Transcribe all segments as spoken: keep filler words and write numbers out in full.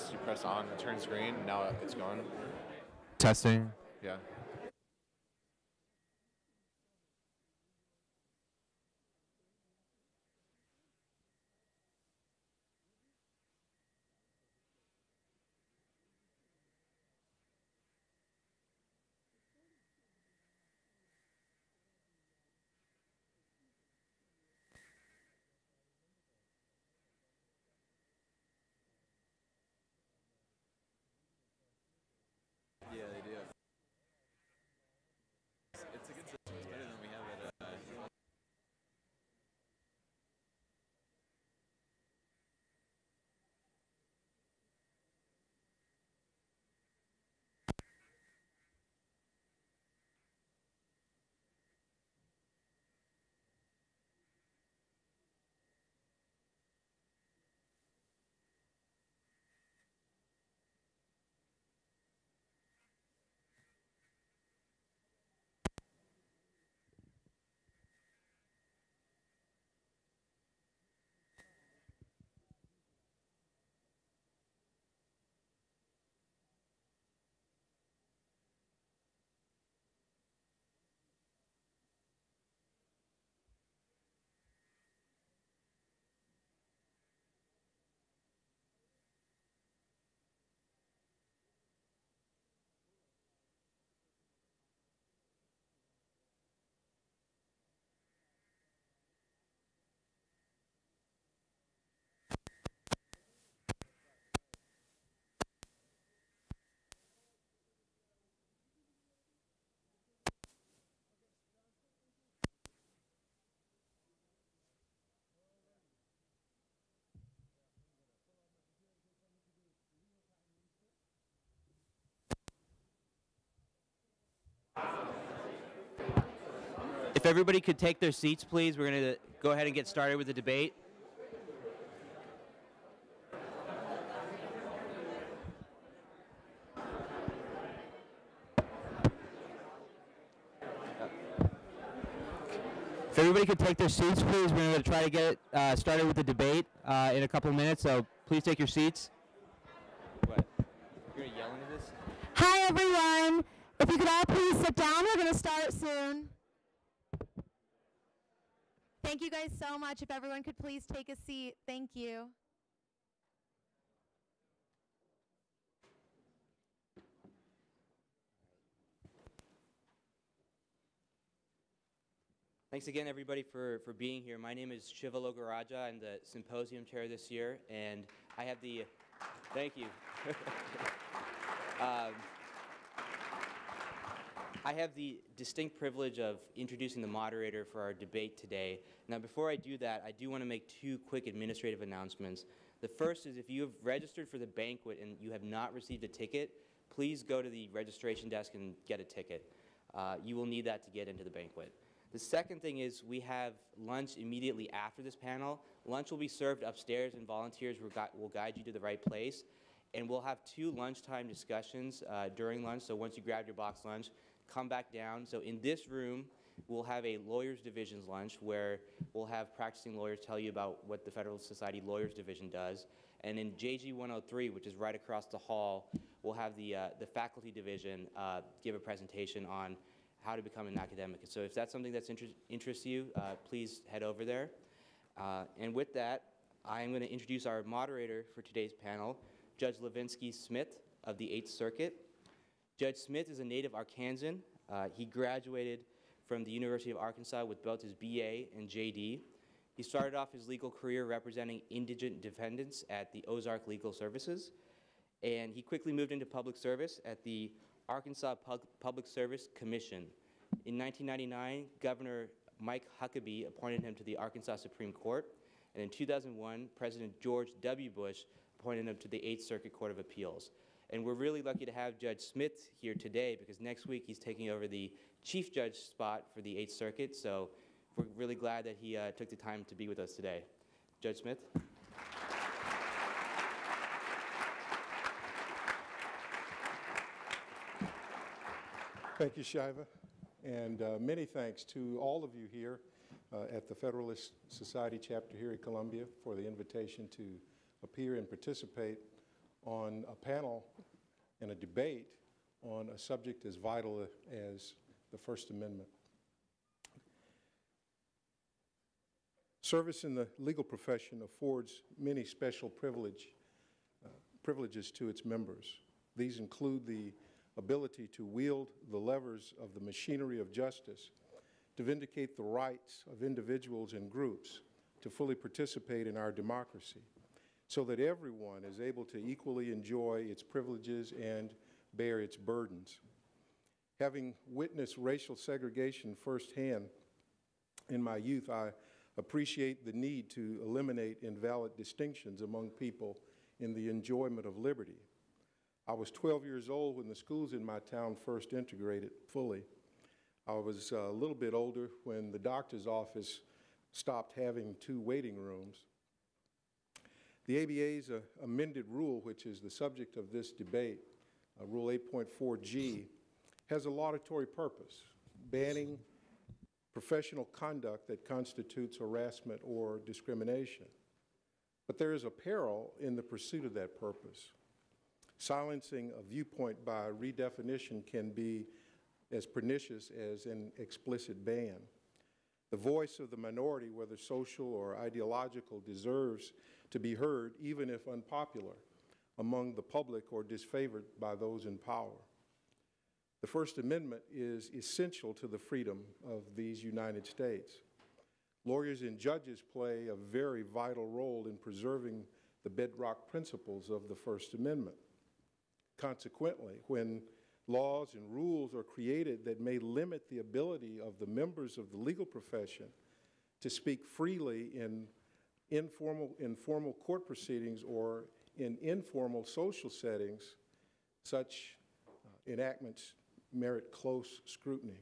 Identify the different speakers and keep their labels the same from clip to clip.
Speaker 1: you press on, it turns green, and now it's going.
Speaker 2: Testing.
Speaker 1: Yeah. Yeah, they do. It's, it's a good system. It's better than we have at. Uh,
Speaker 3: If everybody could take their seats, please, we're going to go ahead and get started with the debate. If everybody could take their seats, please, we're going to try to get it uh, started with the debate uh, in a couple of minutes, so please take your seats. What? You're going to yell into this?
Speaker 4: Hi, everyone. If you could all please sit down, we're going to start soon. Thank you guys so much. If everyone could please take a seat. Thank you.
Speaker 3: Thanks again, everybody, for, for being here. My name is Shiva Logaraja. I'm the Symposium chair this year, and I have the, thank you. um, I have the distinct privilege of introducing the moderator for our debate today. Now, before I do that, I do want to make two quick administrative announcements. The first is if you have registered for the banquet and you have not received a ticket, please go to the registration desk and get a ticket. Uh, you will need that to get into the banquet. The second thing is we have lunch immediately after this panel. Lunch will be served upstairs, and volunteers will, gui will guide you to the right place. And we'll have two lunchtime discussions uh, during lunch, so once you grab your box lunch, come back down. So in this room, we'll have a lawyers divisions lunch where we'll have practicing lawyers tell you about what the Federalist Society Lawyers Division does. And in J G one oh three, which is right across the hall, we'll have the, uh, the faculty division uh, give a presentation on how to become an academic. So if that's something that inter interests you, uh, please head over there. Uh, and with that, I am going to introduce our moderator for today's panel, Judge Levinsky Smith of the Eighth Circuit. Judge Smith is a native Arkansan. Uh, he graduated from the University of Arkansas with both his B A and J D. He started off his legal career representing indigent defendants at the Ozark Legal Services, and he quickly moved into public service at the Arkansas Pub Public Service Commission. In nineteen ninety-nine, Governor Mike Huckabee appointed him to the Arkansas Supreme Court, and in two thousand one, President George W. Bush appointed him to the Eighth Circuit Court of Appeals. And we're really lucky to have Judge Smith here today because next week he's taking over the Chief Judge spot for the Eighth Circuit, so we're really glad that he uh, took the time to be with us today. Judge Smith?
Speaker 5: Thank you, Shiva, and uh, many thanks to all of you here uh, at the Federalist Society chapter here at Columbia for the invitation to appear and participate on a panel and a debate on a subject as vital as the First Amendment. Service in the legal profession affords many special privilege, uh, privileges to its members. These include the ability to wield the levers of the machinery of justice, to vindicate the rights of individuals and groups, to fully participate in our democracy, so that everyone is able to equally enjoy its privileges and bear its burdens. Having witnessed racial segregation firsthand in my youth, I appreciate the need to eliminate invalid distinctions among people in the enjoyment of liberty. I was twelve years old when the schools in my town first integrated fully. I was a little bit older when the doctor's office stopped having two waiting rooms. The A B A's uh, amended rule, which is the subject of this debate, uh, Rule eight point four G, has a laudatory purpose, banning professional conduct that constitutes harassment or discrimination. But there is a peril in the pursuit of that purpose. Silencing a viewpoint by redefinition can be as pernicious as an explicit ban. The voice of the minority, whether social or ideological, deserves to be heard, even if unpopular, among the public or disfavored by those in power. The First Amendment is essential to the freedom of these United States. Lawyers and judges play a very vital role in preserving the bedrock principles of the First Amendment. Consequently, when laws and rules are created that may limit the ability of the members of the legal profession to speak freely in informal, informal court proceedings or in informal social settings, such uh, enactments merit close scrutiny.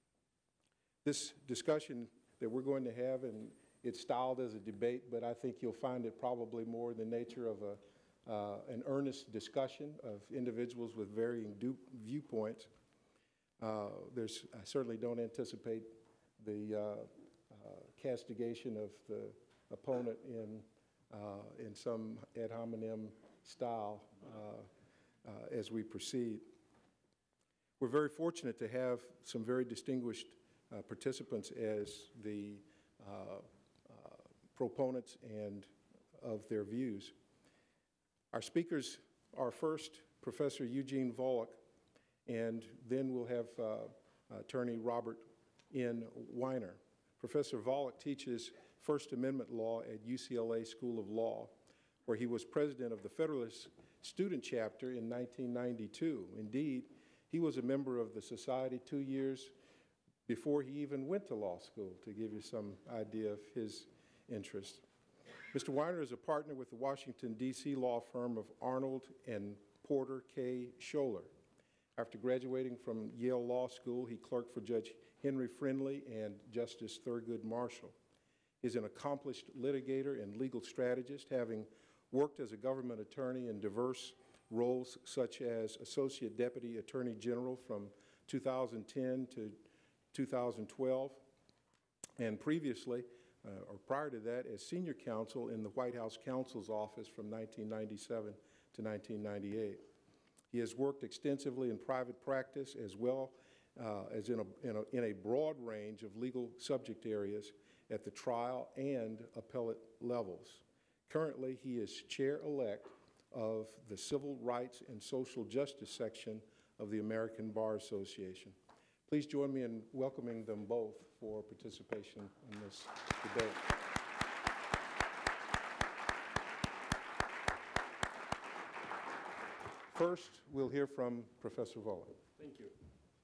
Speaker 5: This discussion that we're going to have, and it's styled as a debate, but I think you'll find it probably more in the nature of a Uh, an earnest discussion of individuals with varying viewpoints. Uh, there's, I certainly don't anticipate the uh, uh, castigation of the opponent in, uh, in some ad hominem style uh, uh, as we proceed. We're very fortunate to have some very distinguished uh, participants as the uh, uh, proponents and of their views. Our speakers are first Professor Eugene Volokh, and then we'll have uh, Attorney Robert N. Weiner. Professor Volokh teaches First Amendment law at U C L A School of Law, where he was president of the Federalist student chapter in nineteen ninety-two. Indeed, he was a member of the society two years before he even went to law school, to give you some idea of his interest. Mister Weiner is a partner with the Washington, D C law firm of Arnold and Porter K. Scholler. After graduating from Yale Law School, he clerked for Judge Henry Friendly and Justice Thurgood Marshall. He's an accomplished litigator and legal strategist, having worked as a government attorney in diverse roles such as Associate Deputy Attorney General from two thousand ten to two thousand twelve, and previously, Uh, or prior to that, as senior counsel in the White House counsel's office from nineteen ninety-seven to nineteen ninety-eight. He has worked extensively in private practice as well uh, as in a, in, a, in a broad range of legal subject areas at the trial and appellate levels. Currently, he is chair-elect of the Civil Rights and Social Justice section of the American Bar Association. Please join me in welcoming them both for participation in this debate. First, we'll hear from Professor Volokh.
Speaker 6: Thank you.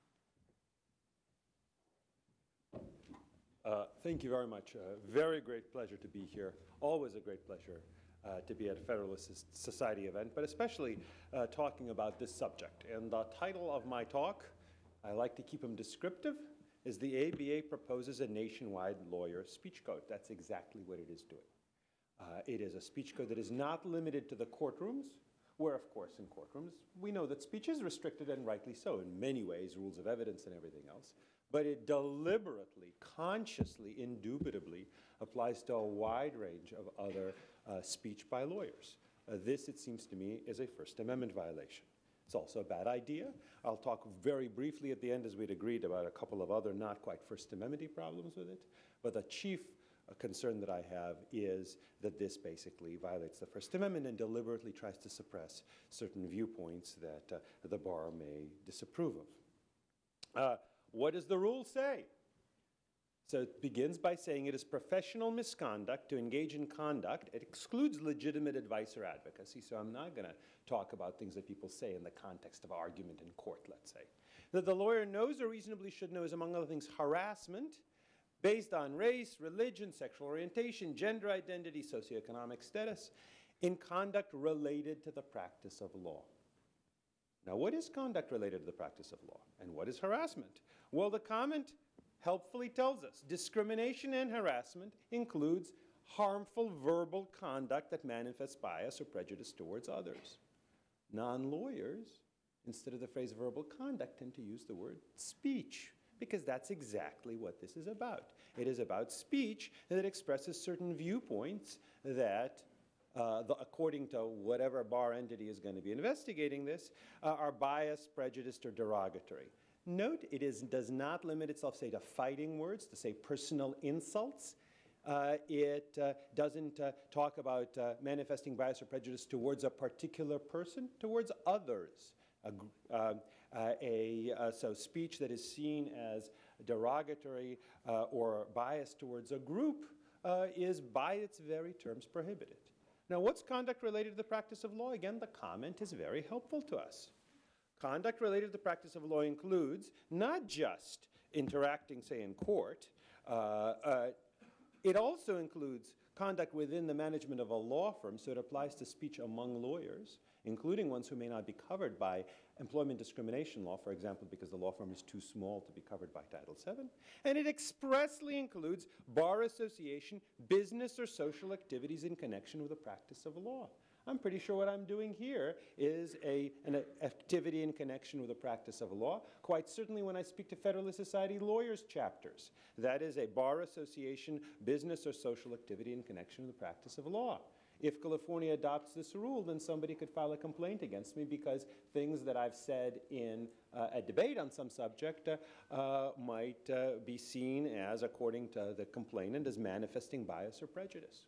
Speaker 6: Uh, thank you very much. Uh, very great pleasure to be here. Always a great pleasure uh, to be at a Federalist Society event, but especially uh, talking about this subject. And the title of my talk, I like to keep them descriptive, is the A B A proposes a nationwide lawyer speech code. That's exactly what it is doing. Uh, it is a speech code that is not limited to the courtrooms, where, of course, in courtrooms, we know that speech is restricted, and rightly so, in many ways, rules of evidence and everything else. But it deliberately, consciously, indubitably applies to a wide range of other uh, speech by lawyers. Uh, this, it seems to me, is a First Amendment violation. It's also a bad idea. I'll talk very briefly at the end, as we'd agreed, about a couple of other not quite First Amendment-y problems with it. But the chief uh, concern that I have is that this basically violates the First Amendment and deliberately tries to suppress certain viewpoints that uh, the bar may disapprove of. Uh, what does the rule say? So it begins by saying it is professional misconduct to engage in conduct. It excludes legitimate advice or advocacy, so I'm not going to talk about things that people say in the context of argument in court, let's say. That the lawyer knows or reasonably should know is, among other things, harassment based on race, religion, sexual orientation, gender identity, socioeconomic status, in conduct related to the practice of law. Now, what is conduct related to the practice of law? And what is harassment? Well, the comment helpfully tells us discrimination and harassment includes harmful verbal conduct that manifests bias or prejudice towards others. Non-lawyers, instead of the phrase verbal conduct, tend to use the word speech, because that's exactly what this is about. It is about speech that expresses certain viewpoints that, uh, the, according to whatever bar entity is going to be investigating this, uh, are biased, prejudiced, or derogatory. Note, it is, does not limit itself, say, to fighting words, to say personal insults. Uh, it uh, doesn't uh, talk about uh, manifesting bias or prejudice towards a particular person, towards others. A, uh, uh, a, uh, so speech that is seen as derogatory uh, or biased towards a group uh, is by its very terms prohibited. Now, what's conduct related to the practice of law? Again, the comment is very helpful to us. Conduct related to the practice of law includes not just interacting, say, in court. Uh, uh, it also includes conduct within the management of a law firm, so it applies to speech among lawyers, including ones who may not be covered by employment discrimination law, for example, because the law firm is too small to be covered by Title seven. And it expressly includes bar association, business or social activities in connection with the practice of law. I'm pretty sure what I'm doing here is a, an activity in connection with the practice of law. Quite certainly when I speak to Federalist Society lawyers chapters, that is a bar association, business or social activity in connection with the practice of law. If California adopts this rule, then somebody could file a complaint against me because things that I've said in uh, a debate on some subject uh, uh, might uh, be seen as, according to the complainant, as manifesting bias or prejudice.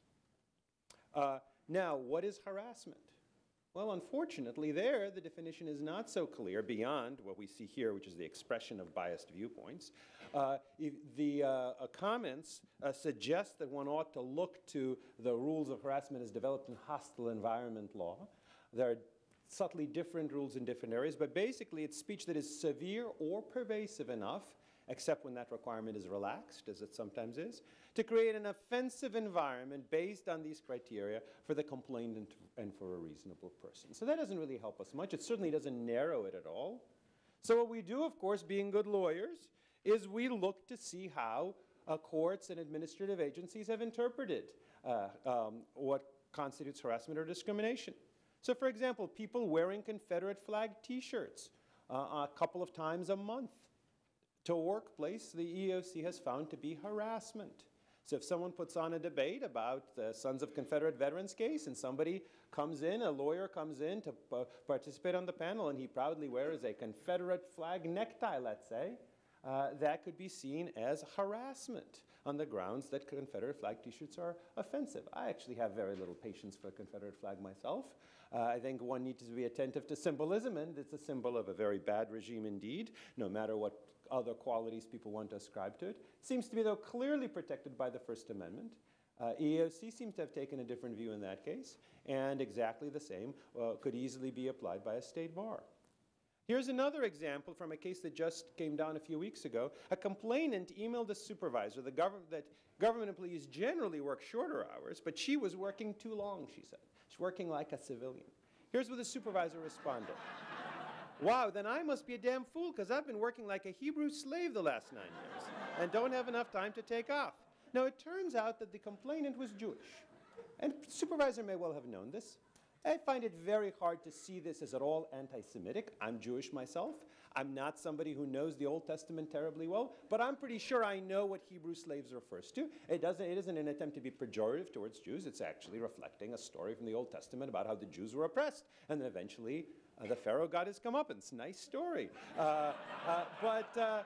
Speaker 6: Uh, Now, what is harassment? Well, unfortunately, there, the definition is not so clear beyond what we see here, which is the expression of biased viewpoints. Uh, if the uh, uh, comments uh, suggest that one ought to look to the rules of harassment as developed in hostile environment law. There are subtly different rules in different areas, but basically it's speech that is severe or pervasive enough, except when that requirement is relaxed, as it sometimes is, to create an offensive environment based on these criteria for the complainant and for a reasonable person. So that doesn't really help us much. It certainly doesn't narrow it at all. So what we do, of course, being good lawyers, is we look to see how uh, courts and administrative agencies have interpreted uh, um, what constitutes harassment or discrimination. So, for example, people wearing Confederate flag T-shirts uh, a couple of times a month to a workplace, the E E O C has found to be harassment. So if someone puts on a debate about the Sons of Confederate Veterans case and somebody comes in, a lawyer comes in to uh, participate on the panel and he proudly wears a Confederate flag necktie, let's say, uh, that could be seen as harassment on the grounds that Confederate flag T-shirts are offensive. I actually have very little patience for a Confederate flag myself. Uh, I think one needs to be attentive to symbolism, and it's a symbol of a very bad regime indeed, no matter what other qualities people want to ascribe to it. It seems to be, though, clearly protected by the First Amendment. Uh, E E O C seems to have taken a different view in that case, and exactly the same uh, could easily be applied by a state bar. Here's another example from a case that just came down a few weeks ago. A complainant emailed a supervisor the gov that government employees generally work shorter hours, but she was working too long, she said. She's working like a civilian. Here's what the supervisor responded. Wow, then I must be a damn fool because I've been working like a Hebrew slave the last nine years and don't have enough time to take off. Now, it turns out that the complainant was Jewish, and the supervisor may well have known this. I find it very hard to see this as at all anti-Semitic. I'm Jewish myself. I'm not somebody who knows the Old Testament terribly well, but I'm pretty sure I know what Hebrew slaves refers to. It doesn't, it isn't an attempt to be pejorative towards Jews. It's actually reflecting a story from the Old Testament about how the Jews were oppressed. And then eventually uh, the Pharaoh got his comeuppance. Nice story. Uh, uh, but... Uh,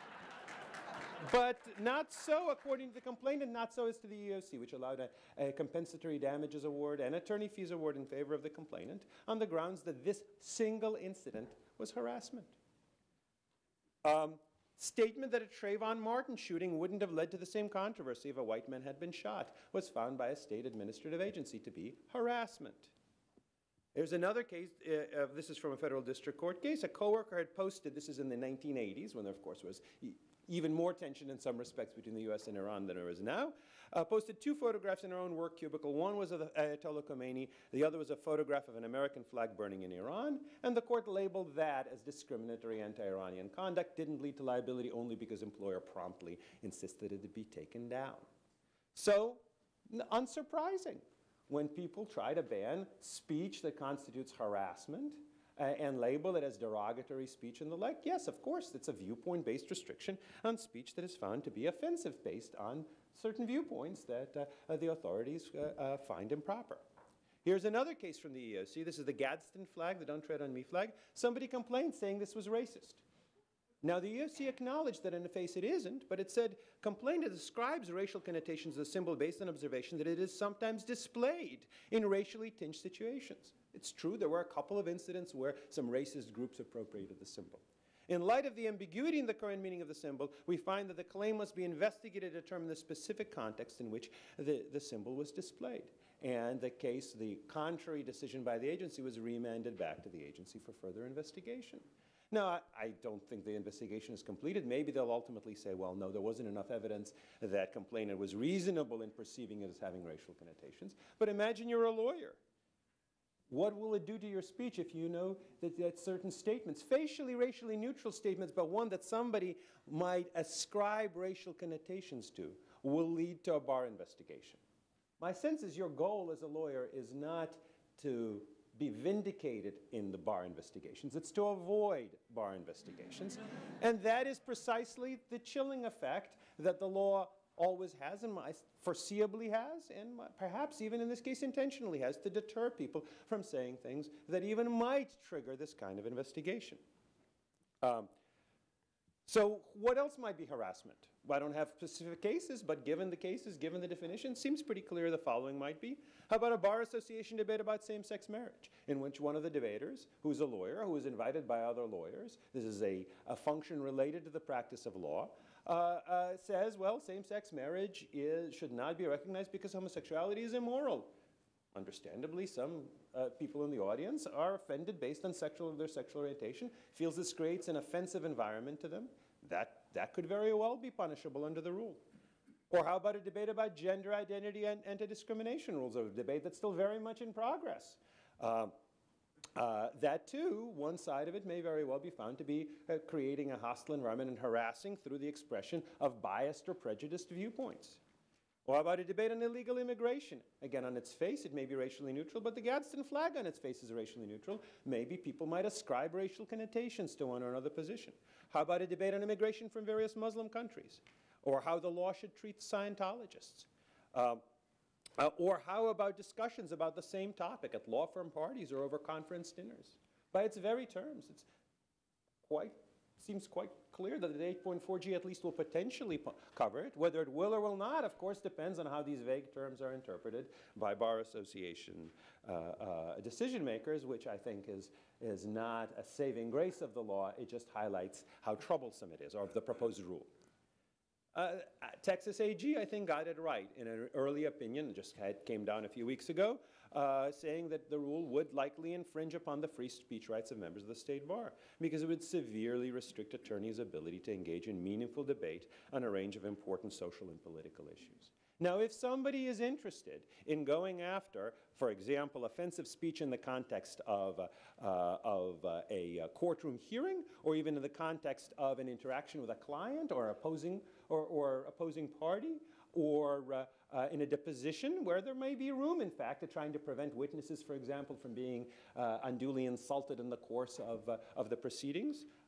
Speaker 6: But not so according to the complainant, not so as to the E E O C, which allowed a, a compensatory damages award and attorney fees award in favor of the complainant on the grounds that this single incident was harassment. Um, statement that a Trayvon Martin shooting wouldn't have led to the same controversy if a white man had been shot was found by a state administrative agency to be harassment. There's another case, uh, uh, this is from a federal district court case. A coworker had posted, this is in the nineteen eighties, when there, of course, was e even more tension in some respects between the U S and Iran than there is now, uh, posted two photographs in her own work cubicle. One was of Ayatollah Khomeini, the other was a photograph of an American flag burning in Iran, and the court labeled that as discriminatory anti-Iranian conduct, didn't lead to liability only because employer promptly insisted it be taken down. So, unsurprising. When people try to ban speech that constitutes harassment uh, and label it as derogatory speech and the like, yes, of course, it's a viewpoint-based restriction on speech that is found to be offensive based on certain viewpoints that uh, uh, the authorities uh, uh, find improper. Here's another case from the E E O C. This is the Gadsden flag, the Don't Tread on Me flag. Somebody complained saying this was racist. Now, the E E O C acknowledged that in the face it isn't, but it said, complainant describes racial connotations as a symbol based on observation that it is sometimes displayed in racially tinged situations. It's true, there were a couple of incidents where some racist groups appropriated the symbol. In light of the ambiguity in the current meaning of the symbol, we find that the claim must be investigated to determine the specific context in which the, the symbol was displayed. And the case, the contrary decision by the agency was remanded back to the agency for further investigation. Now, I, I don't think the investigation is completed. Maybe they'll ultimately say, well, no, there wasn't enough evidence that complainant was reasonable in perceiving it as having racial connotations. But imagine you're a lawyer. What will it do to your speech if you know that, that certain statements, facially racially neutral statements, but one that somebody might ascribe racial connotations to, will lead to a bar investigation? My sense is your goal as a lawyer is not to be vindicated in the bar investigations. It's to avoid bar investigations. And that is precisely the chilling effect that the law always has, and foreseeably has, and perhaps even in this case intentionally has, to deter people from saying things that even might trigger this kind of investigation. Um, so what else might be harassment? Well, I don't have specific cases, but given the cases, given the definition, it seems pretty clear the following might be. How about a bar association debate about same-sex marriage, in which one of the debaters, who's a lawyer, who is invited by other lawyers, this is a, a function related to the practice of law, uh, uh, says, well, same-sex marriage is, should not be recognized because homosexuality is immoral. Understandably, some uh, people in the audience are offended based on sexual, their sexual orientation, feels this creates an offensive environment to them. That, that could very well be punishable under the rule. Or how about a debate about gender identity and anti-discrimination rules, a debate that's still very much in progress. Uh, uh, that too, one side of it may very well be found to be uh, creating a hostile environment and harassing through the expression of biased or prejudiced viewpoints. Or how about a debate on illegal immigration? Again, on its face, it may be racially neutral, but the Gadsden flag on its face is racially neutral. Maybe people might ascribe racial connotations to one or another position. How about a debate on immigration from various Muslim countries? Or how the law should treat Scientologists? Um, uh, or how about discussions about the same topic at law firm parties or over conference dinners? By its very terms, it's quite, seems quite clear that the eight point four G at least will potentially cover it. Whether it will or will not, of course, depends on how these vague terms are interpreted by Bar Association uh, uh, decision makers, which I think is, is not a saving grace of the law. It just highlights how troublesome it is, or of the proposed rule. Uh, Texas A G, I think, got it right in an early opinion, just had, came down a few weeks ago, uh, saying that the rule would likely infringe upon the free speech rights of members of the state bar, because it would severely restrict attorneys' ability to engage in meaningful debate on a range of important social and political issues. Now, if somebody is interested in going after, for example, offensive speech in the context of, uh, uh, of uh, a uh, courtroom hearing, or even in the context of an interaction with a client or opposing, or, or opposing party, or uh, uh, in a deposition where there may be room, in fact, to trying to prevent witnesses, for example, from being uh, unduly insulted in the course of, uh, of the proceedings,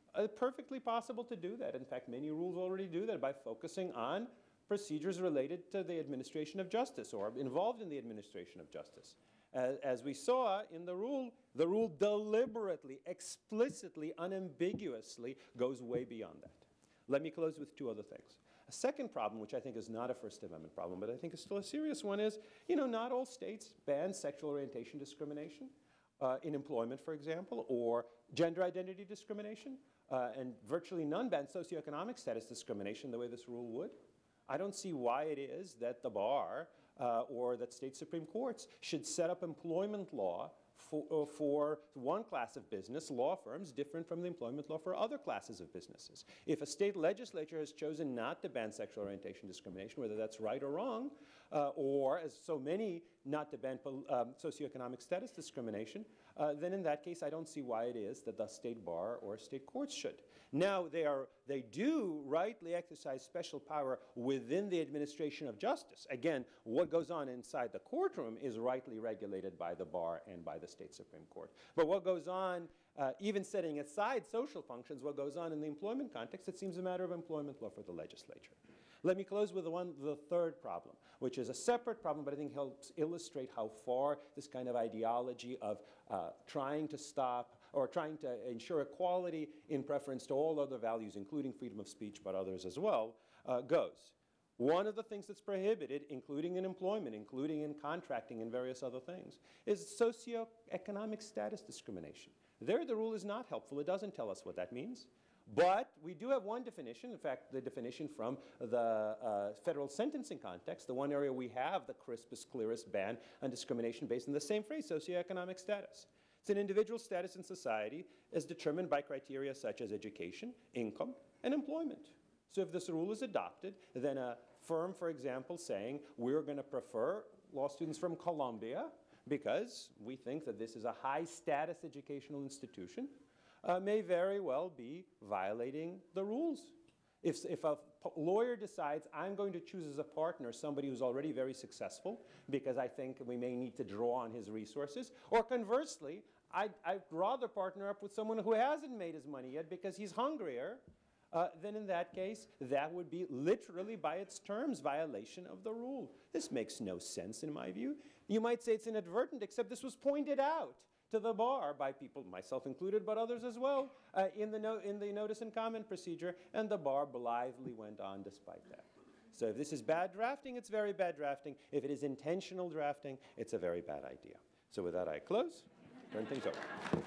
Speaker 6: Uh, perfectly possible to do that. In fact, many rules already do that by focusing on procedures related to the administration of justice or involved in the administration of justice. As, as we saw in the rule, the rule deliberately, explicitly, unambiguously goes way beyond that. Let me close with two other things. A second problem, which I think is not a First Amendment problem, but I think is still a serious one, is, you know, not all states ban sexual orientation discrimination uh, in employment, for example, or gender identity discrimination, uh, and virtually none ban socioeconomic status discrimination the way this rule would. I don't see why it is that the bar uh, or that state Supreme Courts should set up employment law For, uh, for one class of business, law firms, different from the employment law for other classes of businesses. If a state legislature has chosen not to ban sexual orientation discrimination, whether that's right or wrong, uh, or as so many not to ban um, socioeconomic status discrimination, uh, then in that case I don't see why it is that the state bar or state courts should. Now they, are, they do rightly exercise special power within the administration of justice. Again, what goes on inside the courtroom is rightly regulated by the bar and by the state Supreme Court. But what goes on, uh, even setting aside social functions, what goes on in the employment context, it seems a matter of employment law for the legislature. Let me close with the, one, the third problem, which is a separate problem, but I think helps illustrate how far this kind of ideology of uh, trying to stop or trying to ensure equality in preference to all other values, including freedom of speech, but others as well, uh, goes. One of the things that's prohibited, including in employment, including in contracting and various other things, is socioeconomic status discrimination. There, the rule is not helpful. It doesn't tell us what that means. But we do have one definition, in fact, the definition from the uh, federal sentencing context, the one area we have the crispest, clearest ban on discrimination based on the same phrase, socioeconomic status. It's an individual status in society as determined by criteria such as education, income, and employment. So if this rule is adopted, then a firm, for example, saying we're going to prefer law students from Columbia because we think that this is a high-status educational institution, Uh, may very well be violating the rules. If, if a lawyer decides, I'm going to choose as a partner somebody who's already very successful because I think we may need to draw on his resources, or conversely, I'd, I'd rather partner up with someone who hasn't made his money yet because he's hungrier, uh, then in that case, that would be literally by its terms violation of the rule. This makes no sense in my view. You might say it's inadvertent, except this was pointed out to the bar by people, myself included, but others as well, uh, in, the no in the notice and comment procedure, and the bar blithely went on despite that. So if this is bad drafting, it's very bad drafting. If it is intentional drafting, it's a very bad idea. So with that, I close, turn things over.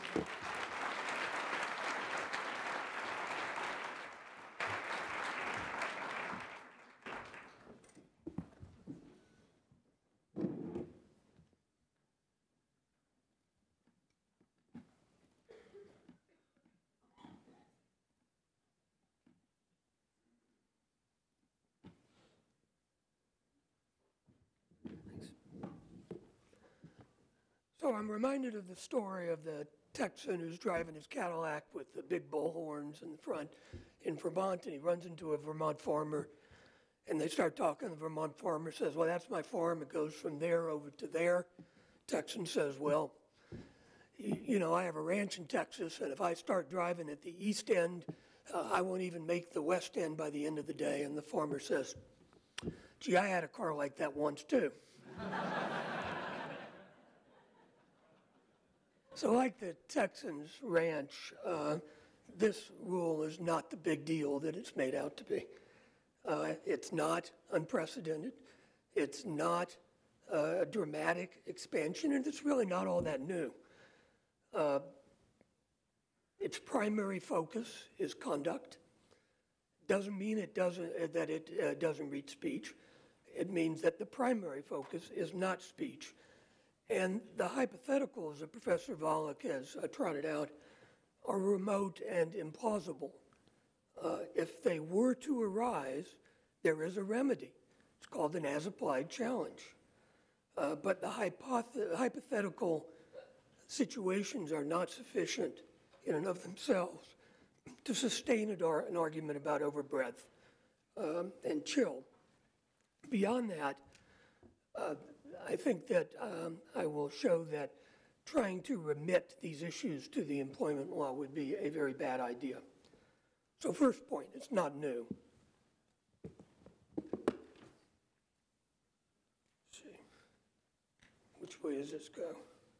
Speaker 7: So I'm reminded of the story of the Texan who's driving his Cadillac with the big bullhorns in the front in Vermont, and he runs into a Vermont farmer, and they start talking. The Vermont farmer says, well, that's my farm. It goes from there over to there. Texan says, well, you, you know, I have a ranch in Texas, and if I start driving at the east end, uh, I won't even make the west end by the end of the day. And the farmer says, gee, I had a car like that once too. So like the Texans ranch, uh, this rule is not the big deal that it's made out to be. Uh, it's not unprecedented. It's not uh, a dramatic expansion, and it's really not all that new. Uh, its primary focus is conduct. Doesn't mean it doesn't, uh, that it uh, doesn't reach speech. It means that the primary focus is not speech. And the hypotheticals that Professor Volokh has uh, trotted out are remote and implausible. Uh, if they were to arise, there is a remedy. It's called an as-applied challenge. Uh, but the hypoth- hypothetical situations are not sufficient in and of themselves to sustain an, ar- an argument about overbreadth um, and chill. Beyond that, uh, I think that um, I will show that trying to remit these issues to the employment law would be a very bad idea. So first point, it's not new. Let's see. Which way does this go?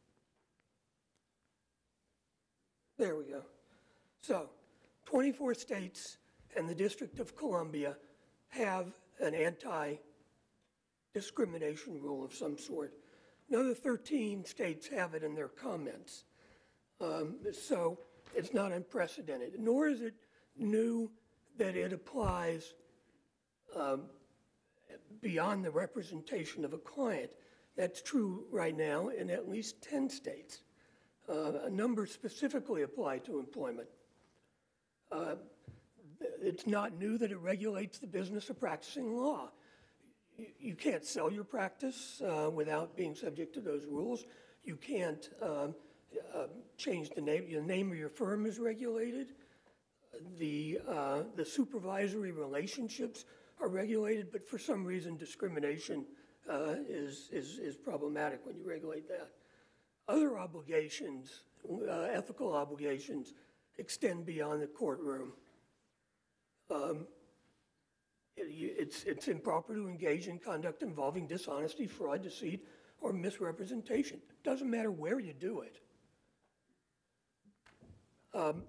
Speaker 7: There we go. So twenty-four states and the District of Columbia have an anti-discrimination rule of some sort. Another thirteen states have it in their comments. Um, so it's not unprecedented, nor is it new that it applies um, beyond the representation of a client. That's true right now in at least ten states. Uh, a number specifically apply to employment. Uh, it's not new that it regulates the business of practicing law. You, you can't sell your practice uh, without being subject to those rules. You can't um, uh, change the name. The name of your firm is regulated. The, uh, the supervisory relationships are regulated, but for some reason discrimination uh, is, is, is problematic when you regulate that. Other obligations, uh, ethical obligations, extend beyond the courtroom. Um, it, it's, it's improper to engage in conduct involving dishonesty, fraud, deceit, or misrepresentation. It doesn't matter where you do it. Um,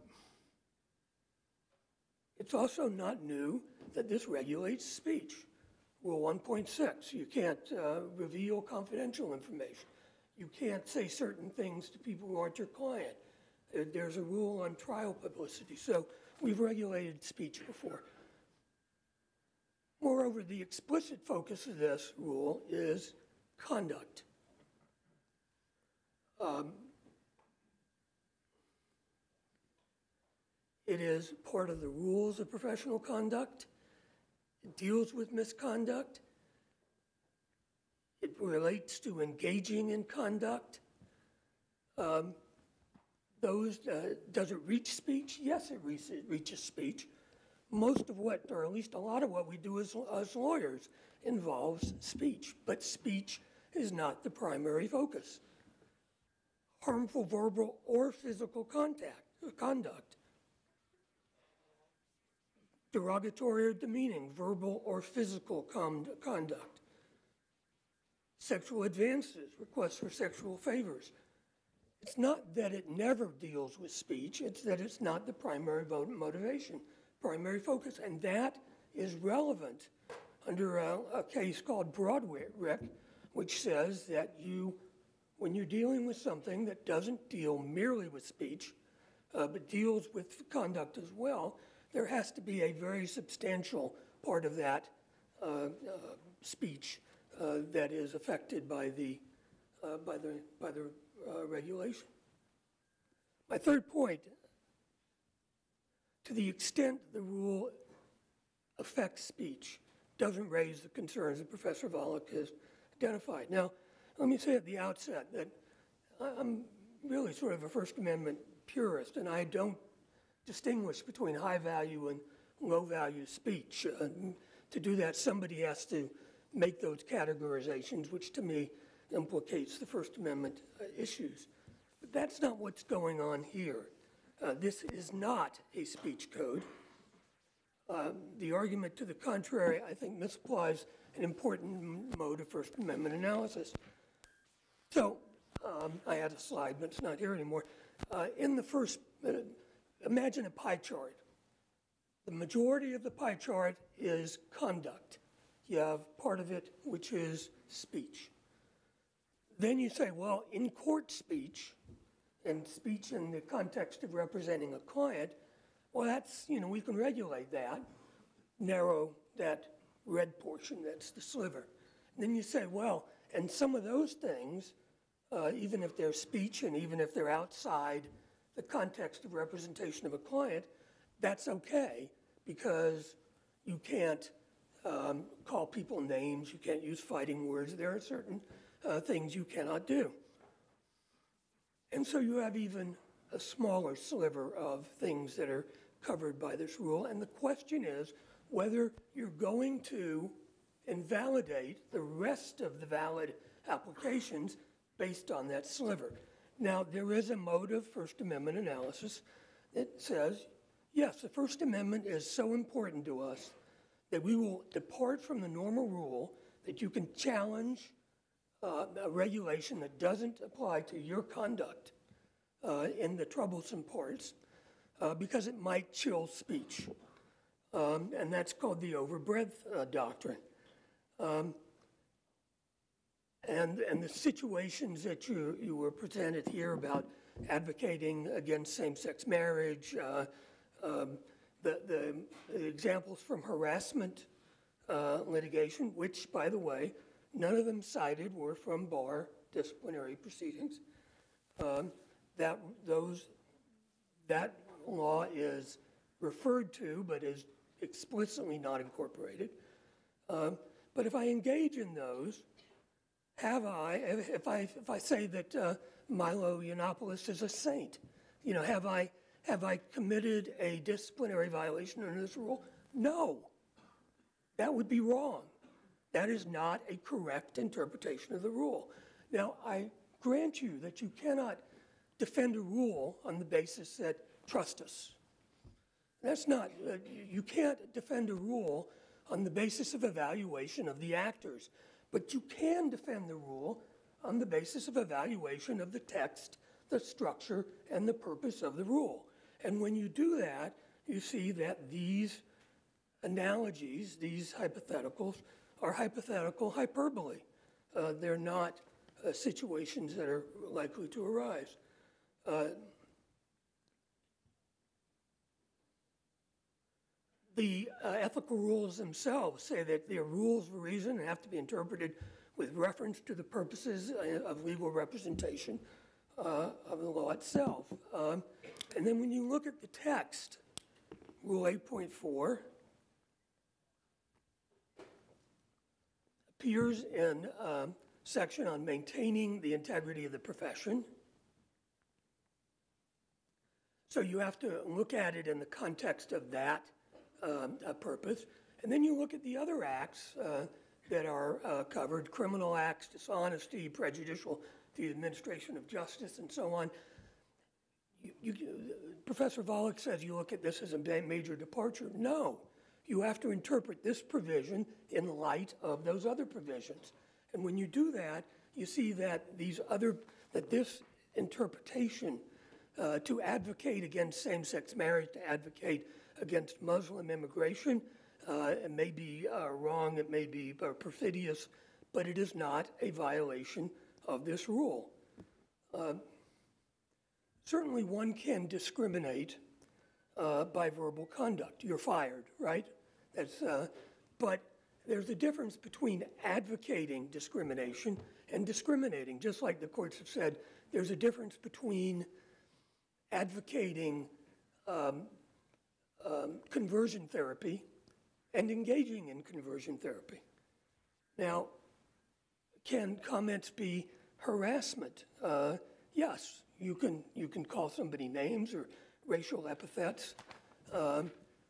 Speaker 7: it's also not new that this regulates speech. Rule one point six, you can't uh, reveal confidential information. You can't say certain things to people who aren't your client. There's a rule on trial publicity. So we've regulated speech before. Moreover, the explicit focus of this rule is conduct. Um, it is part of the rules of professional conduct. It deals with misconduct. It relates to engaging in conduct. Um, those, uh, does it reach speech? Yes, it, re it reaches speech. Most of what, or at least a lot of what we do as, as lawyers involves speech, but speech is not the primary focus. Harmful verbal or physical contact, conduct. Derogatory or demeaning, verbal or physical con conduct. Sexual advances, requests for sexual favors. It's not that it never deals with speech, it's that it's not the primary motivation, primary focus, and that is relevant under a, a case called Broadwick, which says that you, when you're dealing with something that doesn't deal merely with speech, uh, but deals with conduct as well, there has to be a very substantial part of that uh, uh, speech Uh, that is affected by the, uh, by the, by the uh, regulation. My third point, to the extent the rule affects speech, doesn't raise the concerns that Professor Volokh has identified. Now, let me say at the outset that I'm really sort of a First Amendment purist, and I don't distinguish between high value and low value speech. Uh, to do that, somebody has to make those categorizations, which to me implicates the First Amendment uh, issues. But that's not what's going on here. Uh, this is not a speech code. Uh, the argument to the contrary, I think, misapplies an important mode of First Amendment analysis. So um, I had a slide, but it's not here anymore. Uh, in the first, uh, imagine a pie chart. The majority of the pie chart is conduct. You have part of it which is speech. Then you say, well, in court speech, and speech in the context of representing a client, well, that's, you know, we can regulate that, narrow that red portion, that's the sliver. And then you say, well, and some of those things, uh, even if they're speech and even if they're outside the context of representation of a client, that's okay because you can't Um, call people names, you can't use fighting words. There are certain uh, things you cannot do. And so you have even a smaller sliver of things that are covered by this rule. And the question is whether you're going to invalidate the rest of the valid applications based on that sliver. Now, there is a mode of First Amendment analysis that says yes, the First Amendment is so important to us that we will depart from the normal rule that you can challenge uh, a regulation that doesn't apply to your conduct uh, in the troublesome parts uh, because it might chill speech. Um, and that's called the overbreadth uh, doctrine. Um, and, and the situations that you, you were presented here about advocating against same-sex marriage, uh, um, the, the, the examples from harassment uh, litigation, which, by the way, none of them cited were from bar disciplinary proceedings. Um, that, those, that law is referred to, but is explicitly not incorporated. Um, but if I engage in those, have I, if, if I, if I say that uh, Milo Yiannopoulos is a saint, you know, have I, have I committed a disciplinary violation under this rule? No, that would be wrong. That is not a correct interpretation of the rule. Now, I grant you that you cannot defend a rule on the basis that trust us. That's not, uh, you can't defend a rule on the basis of evaluation of the actors, but you can defend the rule on the basis of evaluation of the text, the structure, and the purpose of the rule. And when you do that, you see that these analogies, these hypotheticals, are hypothetical hyperbole. Uh, they're not uh, situations that are likely to arise. Uh, The uh, ethical rules themselves say that they're rules of reason and have to be interpreted with reference to the purposes of legal representation uh, of the law itself. Um, and then when you look at the text, Rule eight point four appears in um, section on maintaining the integrity of the profession. So you have to look at it in the context of that Um, a purpose. And then you look at the other acts uh, that are uh, covered, criminal acts, dishonesty, prejudicial to the administration of justice, and so on. You, you, Professor Volokh says you look at this as a major departure. No, you have to interpret this provision in light of those other provisions. And when you do that, you see that these other, that this interpretation uh, to advocate against same-sex marriage, to advocate against Muslim immigration. Uh, it may be uh, wrong, it may be uh, perfidious, but it is not a violation of this rule. Uh, certainly one can discriminate uh, by verbal conduct. You're fired, right? That's, uh, but there's a difference between advocating discrimination and discriminating. Just like the courts have said, there's a difference between advocating um, Um, conversion therapy and engaging in conversion therapy. Now, can comments be harassment? Uh, yes, you can, you can call somebody names or racial epithets. Um,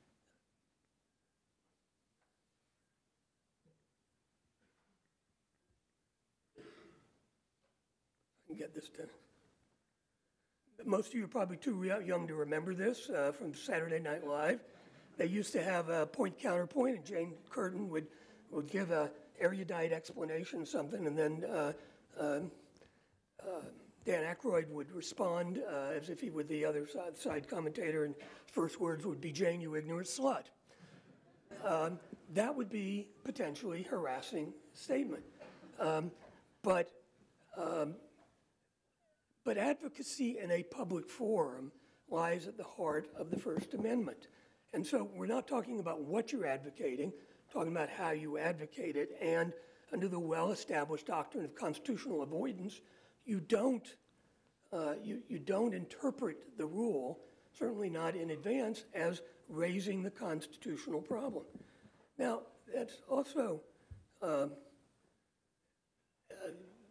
Speaker 7: I can get this done. Most of you are probably too young to remember this uh, from Saturday Night Live. They used to have a point counterpoint, and Jane Curtin would, would give a erudite explanation of something, and then uh, uh, uh, Dan Aykroyd would respond uh, as if he were the other side, side commentator, and first words would be, "Jane, you ignorant slut." Um, that would be potentially harassing statement. Um, but um, But advocacy in a public forum lies at the heart of the First Amendment. And so we're not talking about what you're advocating, talking about how you advocate it. And under the well-established doctrine of constitutional avoidance, you don't, uh, you, you don't interpret the rule, certainly not in advance, as raising the constitutional problem. Now, that's also um, uh,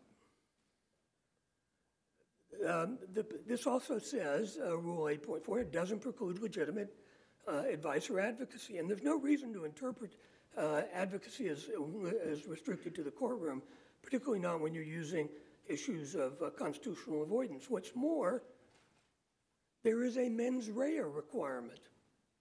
Speaker 7: Um, the, this also says, uh, Rule eight point four, it doesn't preclude legitimate uh, advice or advocacy. And there's no reason to interpret uh, advocacy as, as restricted to the courtroom, particularly not when you're using issues of uh, constitutional avoidance. What's more, there is a mens rea requirement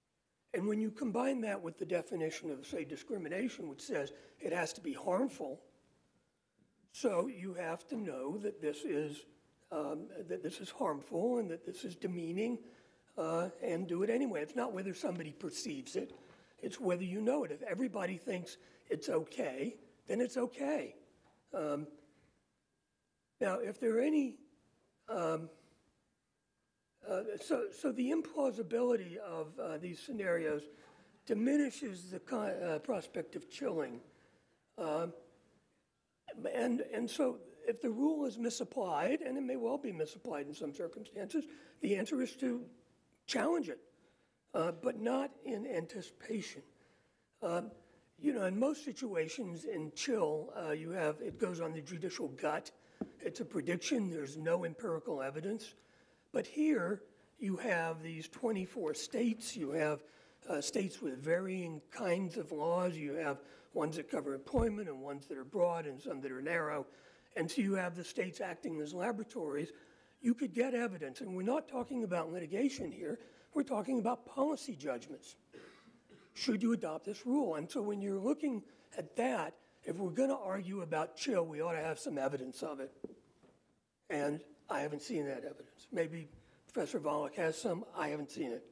Speaker 7: And when you combine that with the definition of, say, discrimination, which says it has to be harmful, so you have to know that this is, um, that this is harmful and that this is demeaning, uh, and do it anyway. It's not whether somebody perceives it, it's whether you know it. If everybody thinks it's okay, then it's okay. Um, now, if there are any, um, uh, so, so the implausibility of uh, these scenarios diminishes the con uh, prospect of chilling. Um, and, and so if the rule is misapplied, and it may well be misapplied in some circumstances, the answer is to challenge it, uh, but not in anticipation. Um, you know, in most situations in chill, uh, you have, it goes on the judicial gut. It's a prediction, there's no empirical evidence. But here, you have these twenty-four states, you have uh, states with varying kinds of laws, you have ones that cover employment and ones that are broad and some that are narrow. And so you have the states acting as laboratories. You could get evidence, and we're not talking about litigation here, we're talking about policy judgments. Should you adopt this rule? And so when you're looking at that, if we're going to argue about chill, we ought to have some evidence of it. And I haven't seen that evidence. Maybe Professor Volokh has some. I haven't seen it.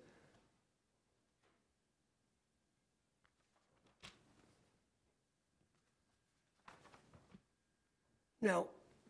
Speaker 7: Now,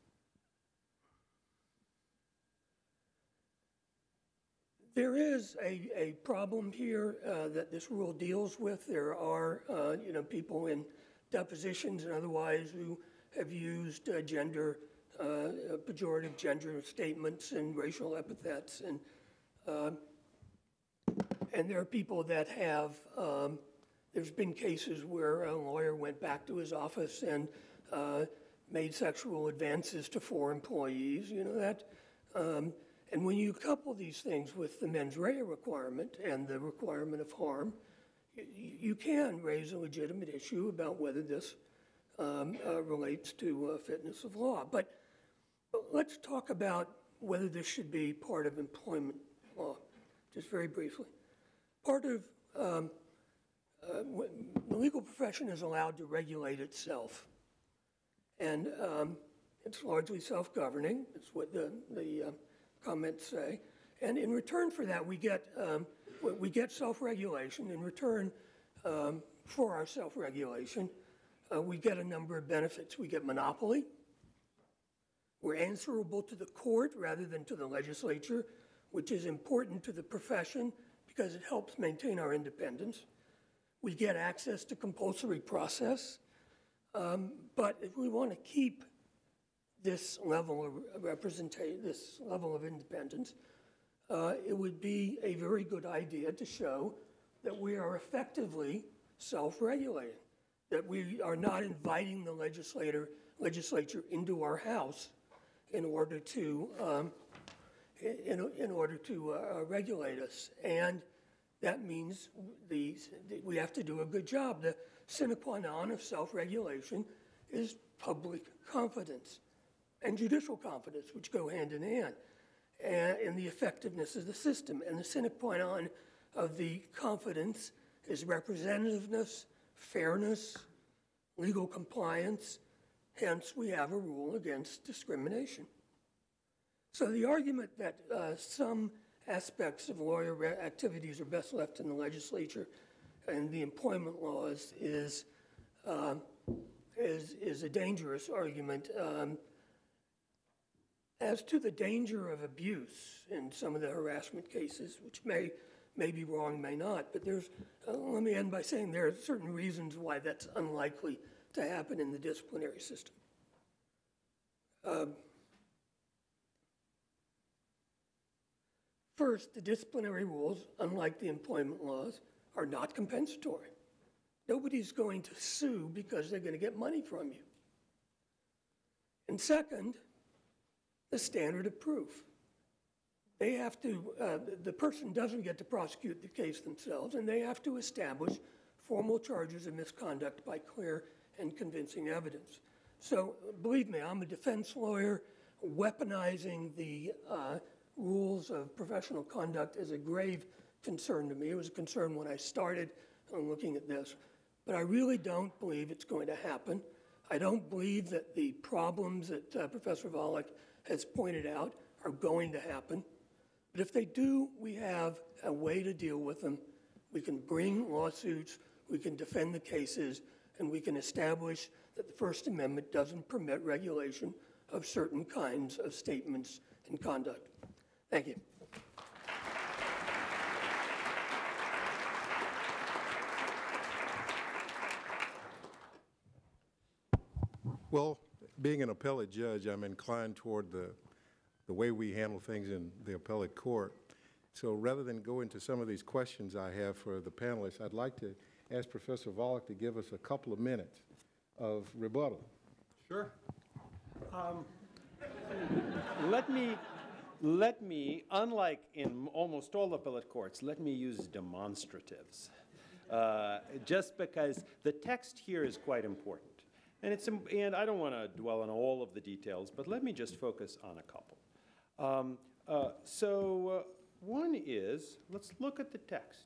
Speaker 7: there is a, a problem here uh, that this rule deals with. There are, uh, you know, people in depositions and otherwise who have used uh, gender, uh, pejorative gender statements and racial epithets, and uh, and there are people that have. Um, there's been cases where a lawyer went back to his office and uh, made sexual advances to four employees. You know that. Um, And when you couple these things with the mens rea requirement and the requirement of harm, you, you can raise a legitimate issue about whether this um, uh, relates to uh, fitness of law. But, but let's talk about whether this should be part of employment law, just very briefly. Part of um, uh, the legal profession is allowed to regulate itself. And um, it's largely self-governing. It's what the, the uh, comments say, and in return for that, we get um, we get self-regulation. In return um, for our self-regulation, uh, we get a number of benefits. We get monopoly. We're answerable to the court rather than to the legislature, which is important to the profession because it helps maintain our independence. We get access to compulsory process, um, but if we want to keep this level of representation, this level of independence, uh, it would be a very good idea to show that we are effectively self-regulating, that we are not inviting the legislator, legislature into our house in order to, um, in, in order to uh, regulate us. And that means the, we have to do a good job. The sine qua non of self-regulation is public confidence and judicial confidence, which go hand in hand, and in the effectiveness of the system. And the sine qua non of the confidence is representativeness, fairness, legal compliance. Hence, we have a rule against discrimination. So the argument that uh, some aspects of lawyer activities are best left in the legislature and the employment laws is, uh, is, is a dangerous argument. Um, As to the danger of abuse in some of the harassment cases, which may, may be wrong, may not, but there's, uh, let me end by saying there are certain reasons why that's unlikely to happen in the disciplinary system. Um, first, the disciplinary rules, unlike the employment laws, are not compensatory. Nobody's going to sue because they're going to get money from you. And second, the standard of proof. They have to, uh, the person doesn't get to prosecute the case themselves, and they have to establish formal charges of misconduct by clear and convincing evidence. So believe me, I'm a defense lawyer. Weaponizing the uh, rules of professional conduct is a grave concern to me. It was a concern when I started on looking at this. But I really don't believe it's going to happen. I don't believe that the problems that uh, Professor Volokh has pointed out are going to happen. But if they do, we have a way to deal with them. We can bring lawsuits, we can defend the cases, and we can establish that the First Amendment doesn't permit regulation of certain kinds of statements and conduct. Thank you.
Speaker 5: Well, being an appellate judge, I'm inclined toward the, the way we handle things in the appellate court. So rather than go into some of these questions I have for the panelists, I'd like to ask Professor Volokh to give us a couple of minutes of rebuttal.
Speaker 6: Sure. Um, let me, let me, unlike in almost all appellate courts, let me use demonstratives, uh, just because the text here is quite important. And, it's, and I don't want to dwell on all of the details, but let me just focus on a couple. Um, uh, so uh, one is, let's look at the text.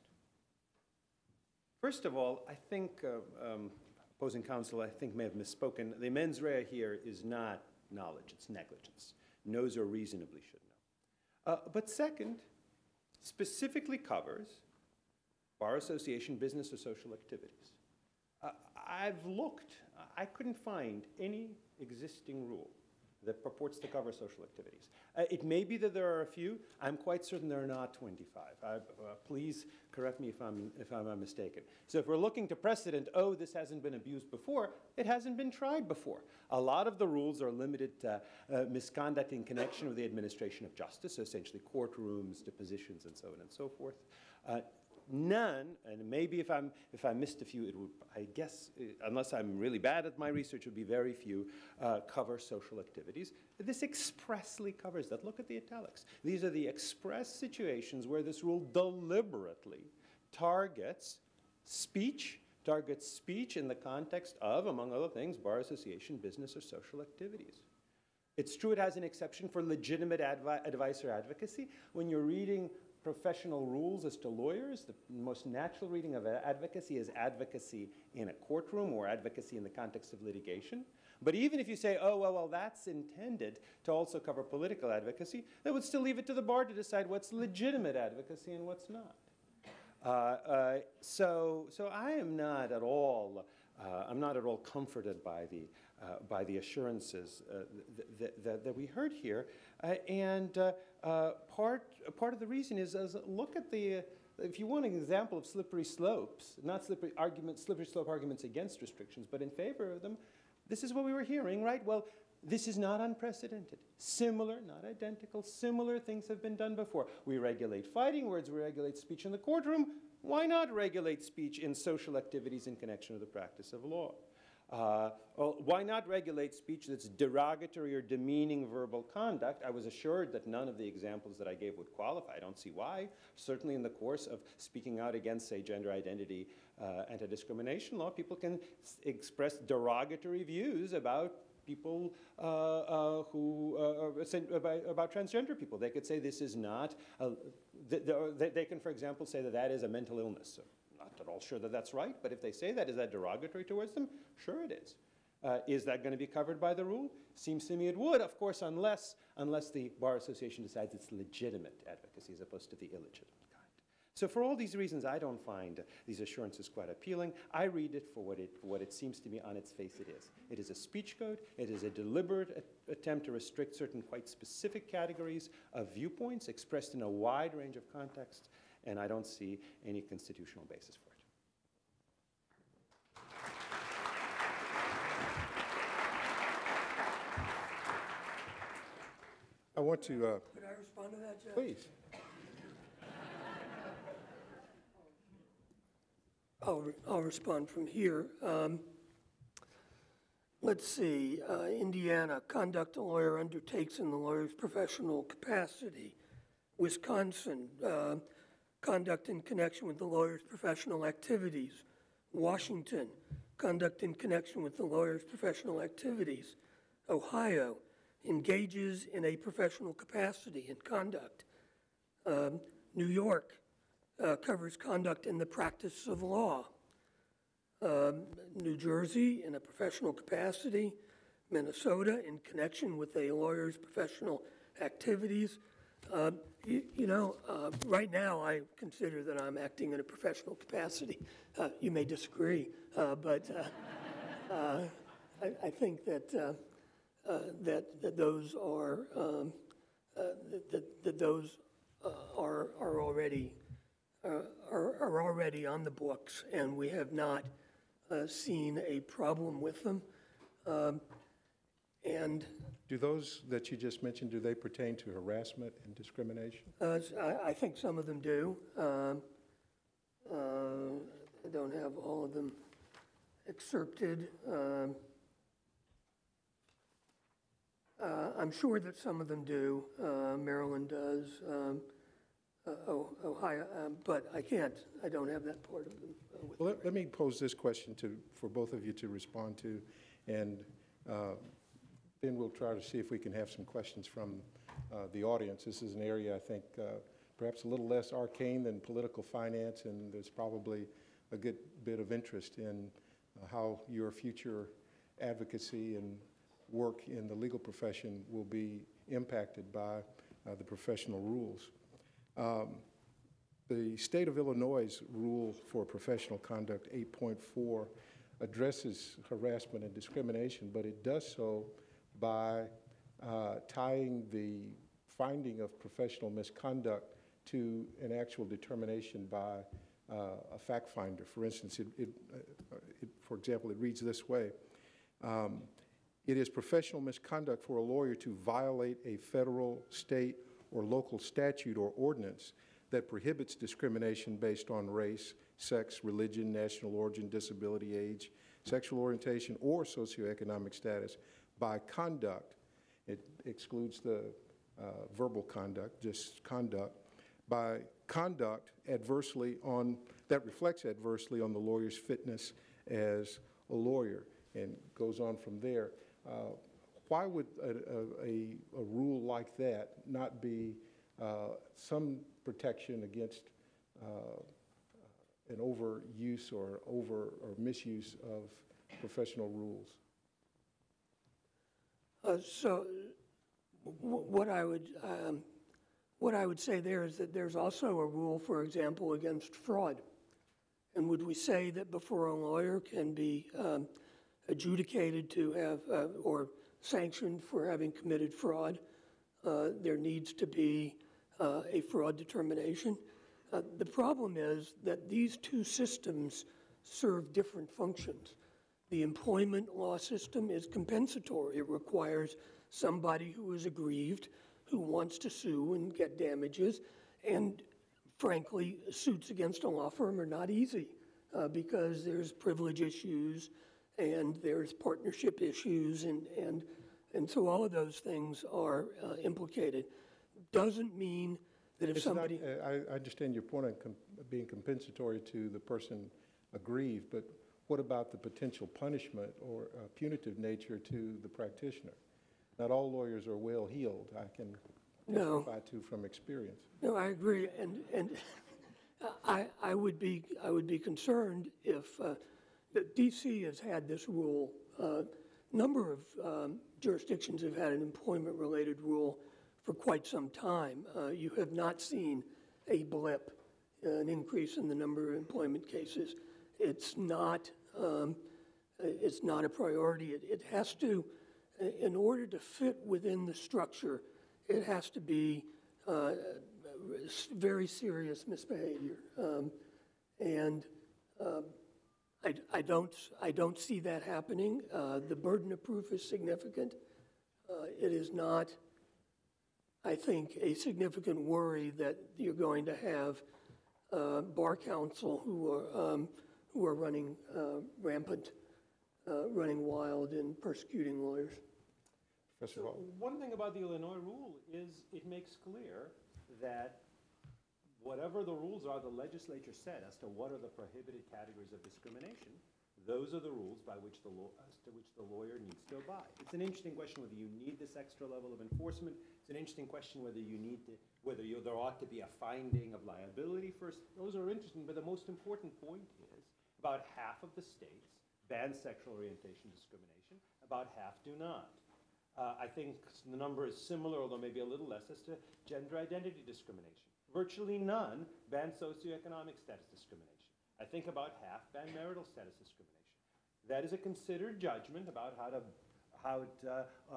Speaker 6: First of all, I think, uh, um, opposing counsel, I think may have misspoken. The mens rea here is not knowledge, it's negligence. Knows or reasonably should know. Uh, but second, specifically covers bar association, business, or social activities. Uh, I've looked, I couldn't find any existing rule that purports to cover social activities. Uh, it may be that there are a few. I'm quite certain there are not twenty-five. I, uh, please correct me if I'm, if I'm mistaken. So if we're looking to precedent, oh, this hasn't been abused before, it hasn't been tried before. A lot of the rules are limited to uh, misconduct in connection with the administration of justice, so essentially courtrooms, depositions, and so on and so forth. Uh, None, and maybe if I'm if I missed a few, it would, I guess, unless I'm really bad at my research, it would be very few, uh, cover social activities. This expressly covers that. Look at the italics. These are the express situations where this rule deliberately targets speech, targets speech in the context of, among other things, bar association, business, or social activities. It's true it has an exception for legitimate advi advice or advocacy. When you're reading professional rules as to lawyers, the most natural reading of advocacy is advocacy in a courtroom or advocacy in the context of litigation. But even if you say, oh, well, well, that's intended to also cover political advocacy, that would still leave it to the bar to decide what's legitimate advocacy and what's not. Uh, uh, so, so I am not at all, uh, I'm not at all comforted by the, uh, by the assurances uh, th th th that we heard here. Uh, and uh, uh, part, part of the reason is, is look at the, uh, if you want an example of slippery slopes, not slippery arguments, slippery slope arguments against restrictions, but in favor of them, this is what we were hearing, right? Well, this is not unprecedented. Similar, not identical, similar things have been done before. We regulate fighting words, we regulate speech in the courtroom. Why not regulate speech in social activities in connection with the practice of law? Uh, well, why not regulate speech that's derogatory or demeaning verbal conduct? I was assured that none of the examples that I gave would qualify. I don't see why. Certainly in the course of speaking out against, say, gender identity uh, anti-discrimination law, people can express derogatory views about people uh, uh, who, uh, about, about transgender people. They could say this is not, a, they, they can, for example, say that that is a mental illness. So not at all sure that that's right, but if they say that, is that derogatory towards them? Sure it is. Uh, is that going to be covered by the rule? Seems to me it would, of course, unless, unless the Bar Association decides it's legitimate advocacy as opposed to the illegitimate kind. So for all these reasons, I don't find these assurances quite appealing. I read it for what it, for what it seems to me on its face it is. It is a speech code. It is a deliberate attempt to restrict certain quite specific categories of viewpoints expressed in a wide range of contexts, and I don't see any constitutional basis for it.
Speaker 5: I want to... Uh,
Speaker 7: Could I respond to that, Judge?
Speaker 5: please.
Speaker 7: I'll, re I'll respond from here. Um, let's see. Uh, Indiana, conduct a lawyer undertakes in the lawyer's professional capacity. Wisconsin, uh, conduct in connection with the lawyer's professional activities. Washington, conduct in connection with the lawyer's professional activities. Ohio, engages in a professional capacity and conduct. Um, New York, uh, covers conduct in the practice of law. Um, New Jersey, in a professional capacity, Minnesota, in connection with a lawyer's professional activities. Uh, you, you know, uh, right now I consider that I'm acting in a professional capacity. Uh, you may disagree, uh, but uh, uh, I, I think that, uh, uh, that, that those are, um, uh, that, that those uh, are, are, already, uh, are, are already on the books, and we have not uh, seen a problem with them. Um, and
Speaker 5: Do those that you just mentioned, do they pertain to harassment and discrimination?
Speaker 7: Uh, I, I think some of them do. Um, uh, I don't have all of them excerpted. Um, uh, I'm sure that some of them do. Uh, Maryland does. Um, uh, oh, Ohio, um, but I can't. I don't have that part of them. Uh, with
Speaker 5: Well,
Speaker 7: me
Speaker 5: let, let me pose this question to, for both of you to respond to, and uh, then we'll try to see if we can have some questions from uh, the audience. This is an area I think uh, perhaps a little less arcane than political finance, and there's probably a good bit of interest in uh, how your future advocacy and work in the legal profession will be impacted by uh, the professional rules. Um, the state of Illinois' rule for professional conduct, eight point four, addresses harassment and discrimination, but it does so by uh, tying the finding of professional misconduct to an actual determination by uh, a fact finder. For instance, it, it, uh, it, for example, it reads this way. Um, it is professional misconduct for a lawyer to violate a federal, state, or local statute or ordinance that prohibits discrimination based on race, sex, religion, national origin, disability, age, sexual orientation, or socioeconomic status by conduct. It excludes the uh, verbal conduct, just conduct, by conduct adversely on, that reflects adversely on the lawyer's fitness as a lawyer, and goes on from there. Uh, why would a, a, a rule like that not be uh, some protection against uh, an overuse or over or misuse of professional rules?
Speaker 7: Uh, so, w what I would um, what I would say there is that there's also a rule, for example, against fraud. And would we say that before a lawyer can be um, adjudicated to have uh, or sanctioned for having committed fraud, uh, there needs to be uh, a fraud determination? Uh, the problem is that these two systems serve different functions. The employment law system is compensatory. It requires somebody who is aggrieved, who wants to sue and get damages, and frankly, suits against a law firm are not easy uh, because there's privilege issues and there's partnership issues, and, and, and so all of those things are uh, implicated. Doesn't mean that if
Speaker 5: it's
Speaker 7: somebody...
Speaker 5: Not, uh, I understand your point on com being compensatory to the person aggrieved, but what about the potential punishment or uh, punitive nature to the practitioner? Not all lawyers are well-heeled, I can testify no. to from experience.
Speaker 7: No, I agree, and, and I, I, would be, I would be concerned if uh, D C has had this rule. A uh, number of um, jurisdictions have had an employment-related rule for quite some time. Uh, you have not seen a blip, uh, an increase in the number of employment cases. It's not, um, it's not a priority. It, it has to, in order to fit within the structure, it has to be uh, very serious misbehavior. Um, and um, I, I, don't, I don't see that happening. Uh, the burden of proof is significant. Uh, it is not, I think, a significant worry that you're going to have uh, bar counsel who are um, who are running uh, rampant, uh, running wild, and persecuting lawyers.
Speaker 5: Professor
Speaker 6: So
Speaker 5: Hall.
Speaker 6: one thing about the Illinois rule is it makes clear that whatever the rules are the legislature set as to what are the prohibited categories of discrimination, Those are the rules by which the law, as to which the lawyer needs to abide. It's an interesting question whether you need this extra level of enforcement. It's an interesting question whether you need to, whether you, there ought to be a finding of liability first. Those are interesting, but the most important point is about half of the states ban sexual orientation discrimination, about half do not. Uh, I think the number is similar, although maybe a little less, as to gender identity discrimination. Virtually none ban socioeconomic status discrimination. I think about half ban marital status discrimination. That is a considered judgment about how to, how to uh, uh,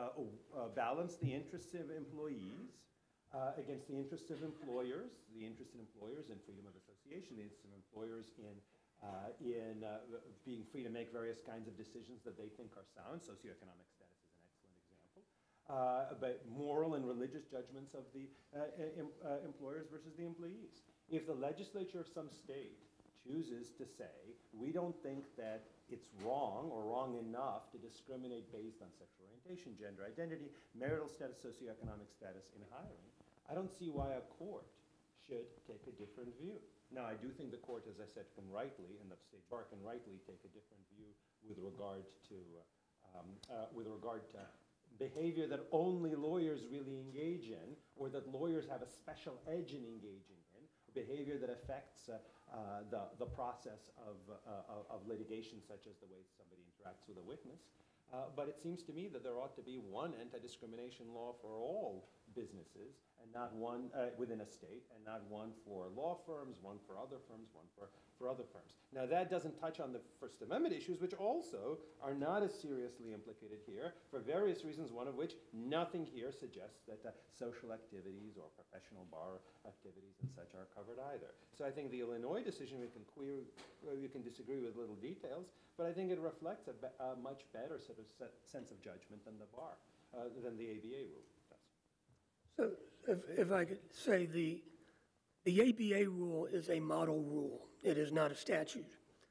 Speaker 6: uh, balance the interests of employees uh, against the interests of employers, the interest in employers in freedom of association, the interest of employers in Uh, in uh, being free to make various kinds of decisions that they think are sound. Socioeconomic status is an excellent example. Uh, but moral and religious judgments of the uh, em uh, employers versus the employees. If the legislature of some state chooses to say, we don't think that it's wrong or wrong enough to discriminate based on sexual orientation, gender identity, marital status, socioeconomic status in hiring, I don't see why a court should take a different view. Now, I do think the court, as I said, can rightly, and the state bar can rightly take a different view with regard to, um, uh, with regard to behavior that only lawyers really engage in, or that lawyers have a special edge in engaging in, behavior that affects uh, uh, the, the process of, uh, of litigation, such as the way somebody interacts with a witness. Uh, but it seems to me that there ought to be one anti-discrimination law for all businesses, and not one uh, within a state, and not one for law firms, one for other firms, one for, for other firms. Now, that doesn't touch on the First Amendment issues, which also are not as seriously implicated here, for various reasons, one of which nothing here suggests that uh, social activities or professional bar activities and such are covered either. So I think the Illinois decision, we can, queer, we can disagree with little details, but I think it reflects a, be a much better sort of set sense of judgment than the bar, uh, than the A B A rule does.
Speaker 7: So if, if I could say, the, the A B A rule is a model rule. It is not a statute.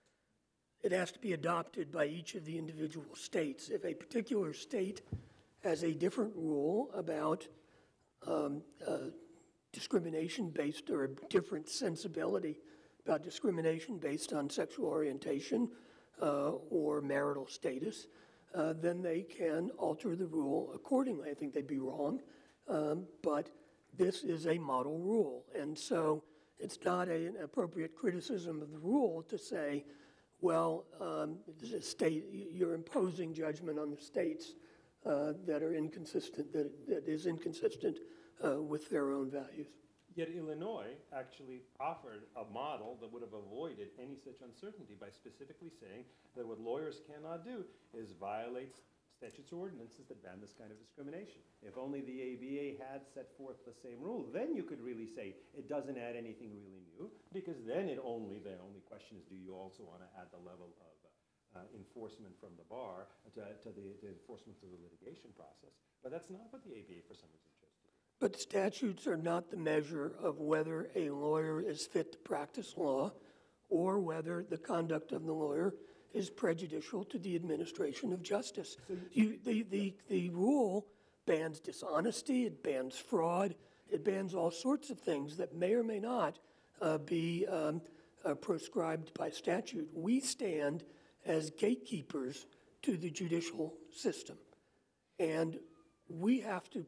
Speaker 7: It has to be adopted by each of the individual states. If a particular state has a different rule about um, uh, discrimination based, or a different sensibility about discrimination based on sexual orientation uh, or marital status, uh, then they can alter the rule accordingly. I think they'd be wrong. Um, but this is a model rule, and so it's not a, an appropriate criticism of the rule to say, well, um, the state, you're imposing judgment on the states uh, that are inconsistent, that, that is inconsistent uh, with their own values.
Speaker 6: Yet Illinois actually offered a model that would have avoided any such uncertainty by specifically saying that what lawyers cannot do is violate statutes or ordinances that ban this kind of discrimination. If only the A B A had set forth the same rule, then you could really say it doesn't add anything really new, because then it only, the only question is, do you also want to add the level of uh, enforcement from the bar to, to the, the enforcement through the litigation process? But that's not what the A B A for some reason chose to do.
Speaker 7: But statutes are not the measure of whether a lawyer is fit to practice law, or whether the conduct of the lawyer is prejudicial to the administration of justice. So you, the, the, the rule bans dishonesty, it bans fraud, it bans all sorts of things that may or may not uh, be um, uh, proscribed by statute. We stand as gatekeepers to the judicial system, and we have to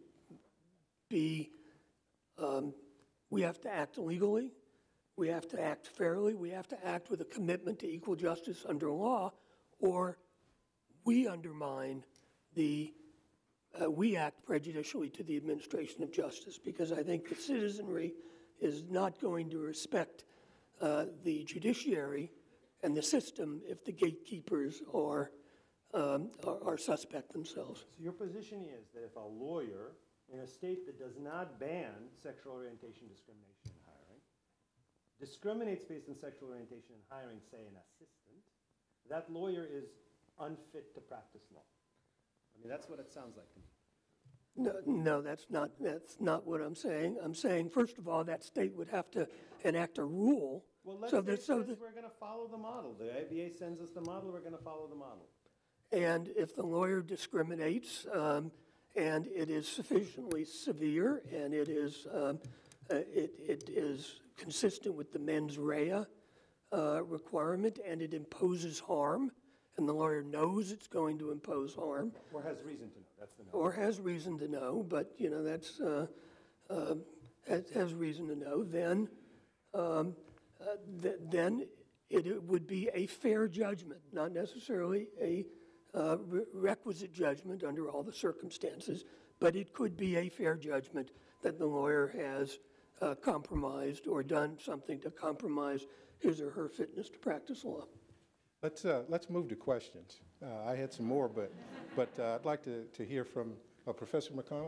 Speaker 7: be, um, we have to act legally, we have to act fairly, we have to act with a commitment to equal justice under law, or we undermine the, uh, we act prejudicially to the administration of justice, because I think the citizenry is not going to respect uh, the judiciary and the system if the gatekeepers are, um, are, are suspect themselves.
Speaker 6: So your position is that if a lawyer in a state that does not ban sexual orientation discrimination in hiring, discriminates based on sexual orientation in hiring, say, an assistant, that lawyer is unfit to practice law. I mean, that's what it sounds like to me.
Speaker 7: No, no, that's not, that's not what I'm saying. I'm saying, first of all, that state would have to enact a rule.
Speaker 6: Well, let's
Speaker 7: so
Speaker 6: say
Speaker 7: that, so
Speaker 6: says
Speaker 7: that,
Speaker 6: we're going to follow the model. The A B A sends us the model, we're going to follow the model.
Speaker 7: And if the lawyer discriminates, um, and it is sufficiently severe, and it is, um, uh, it, it is consistent with the mens rea uh, requirement and it imposes harm, and the lawyer knows it's going to impose harm,
Speaker 6: Or has reason to know, that's the note.
Speaker 7: or has reason to know, but, you know, that's, uh, uh, has, has reason to know, then, um, uh, th then it, it would be a fair judgment, not necessarily a uh, re requisite judgment under all the circumstances, but it could be a fair judgment that the lawyer has uh, compromised or done something to compromise his or her fitness to practice law.
Speaker 5: Let's, uh, let's move to questions. Uh, I had some more, but, but uh, I'd like to, to hear from uh, Professor McConnell.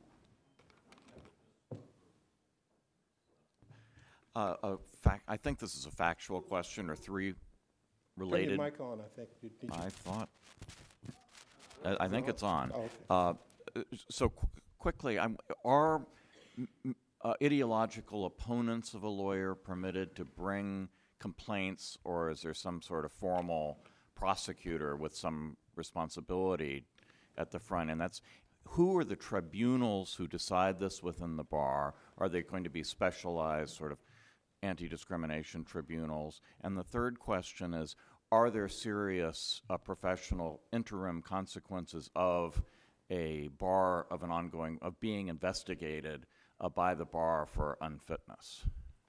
Speaker 8: Uh, a fact, I think this is a factual question or three related.
Speaker 5: Turn your mic on, I think. Did, did you?
Speaker 8: I thought. I, I think it's on.
Speaker 5: Oh, okay.
Speaker 8: uh, so qu quickly, I'm, are m uh, ideological opponents of a lawyer permitted to bring complaints, or is there some sort of formal prosecutor with some responsibility at the front? And that's, who are the tribunals who decide this within the bar? Are they going to be specialized sort of anti-discrimination tribunals? And the third question is, are there serious uh, professional interim consequences of a bar, of an ongoing, of being investigated uh, by the bar for unfitness?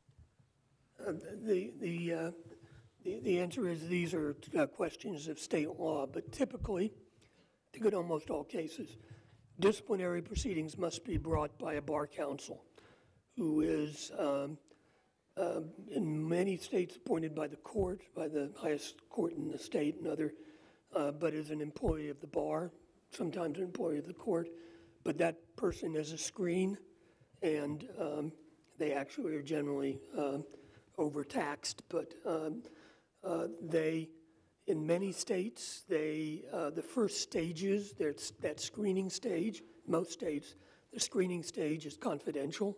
Speaker 7: Uh, the, the, uh, the, the answer is these are uh, questions of state law, but typically, I think in almost all cases, disciplinary proceedings must be brought by a bar counsel who is um, uh, in many states appointed by the court, by the highest court in the state and other, uh, but is an employee of the bar, sometimes an employee of the court, but that person is a screen, and um, they actually are generally uh, overtaxed, but um, uh, they, in many states, they, uh, the first stages, there's that screening stage, most states, the screening stage is confidential.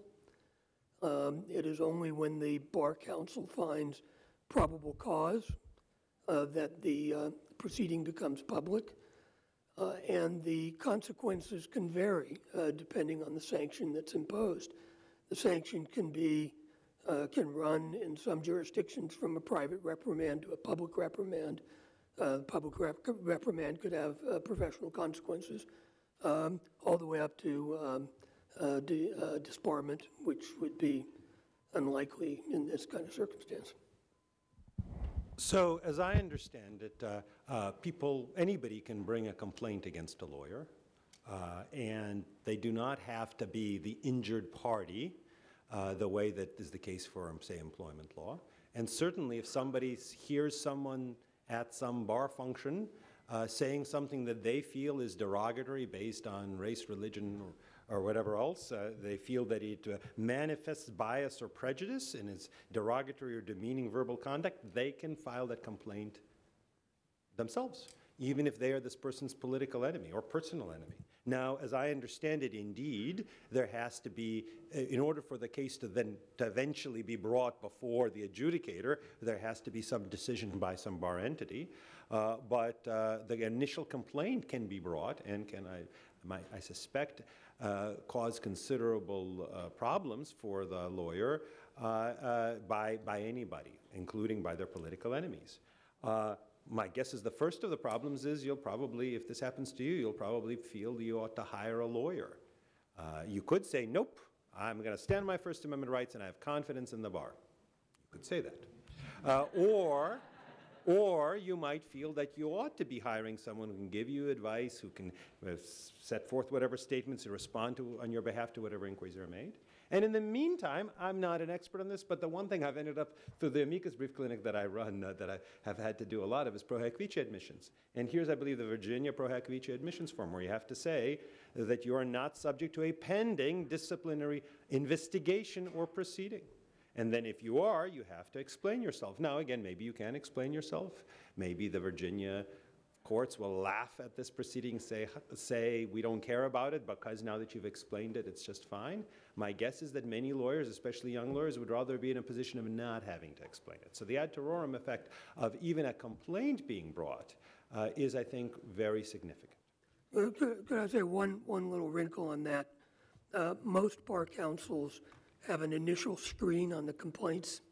Speaker 7: Um, it is only when the bar counsel finds probable cause uh, that the uh, proceeding becomes public, uh, and the consequences can vary uh, depending on the sanction that's imposed. The sanction can be Uh, can run in some jurisdictions from a private reprimand to a public reprimand. Uh, public rep reprimand could have uh, professional consequences, um, all the way up to um, uh, di uh, disbarment, which would be unlikely in this kind of circumstance.
Speaker 6: So, as I understand it, uh, uh, people, anybody can bring a complaint against a lawyer, uh, and they do not have to be the injured party, Uh, the way that is the case for, um, say, employment law. And certainly if somebody hears someone at some bar function uh, saying something that they feel is derogatory based on race, religion, or, or whatever else, uh, they feel that it uh, manifests bias or prejudice in its derogatory or demeaning verbal conduct, they can file that complaint themselves, even if they are this person's political enemy or personal enemy. Now, as I understand it, indeed, there has to be, in order for the case to then to eventually be brought before the adjudicator, there has to be some decision by some bar entity. Uh, but uh, the initial complaint can be brought and can, I, my, I suspect, uh, cause considerable uh, problems for the lawyer uh, uh, by, by anybody, including by their political enemies. Uh, My guess is the first of the problems is you'll probably, if this happens to you, you'll probably feel you ought to hire a lawyer. Uh, you could say, nope, I'm going to stand my First Amendment rights and I have confidence in the bar. You could say that. Uh, or, or you might feel that you ought to be hiring someone who can give you advice, who can uh, set forth whatever statements and respond to on your behalf to whatever inquiries are made. And in the meantime, I'm not an expert on this, but the one thing I've ended up through the amicus brief clinic that I run, uh, that I have had to do a lot of, is pro hac vice admissions. And here's, I believe, the Virginia pro hac vice admissions form, where you have to say that you are not subject to a pending disciplinary investigation or proceeding. And then if you are, you have to explain yourself. Now, again, maybe you can explain yourself. Maybe the Virginia courts will laugh at this proceeding, say, say we don't care about it because now that you've explained it, it's just fine. My guess is that many lawyers, especially young lawyers, would rather be in a position of not having to explain it. So the ad terorem effect of even a complaint being brought uh, is, I think, very significant.
Speaker 7: Uh, could, could I say one, one little wrinkle on that? Uh, most bar counsels have an initial screen on the complaints,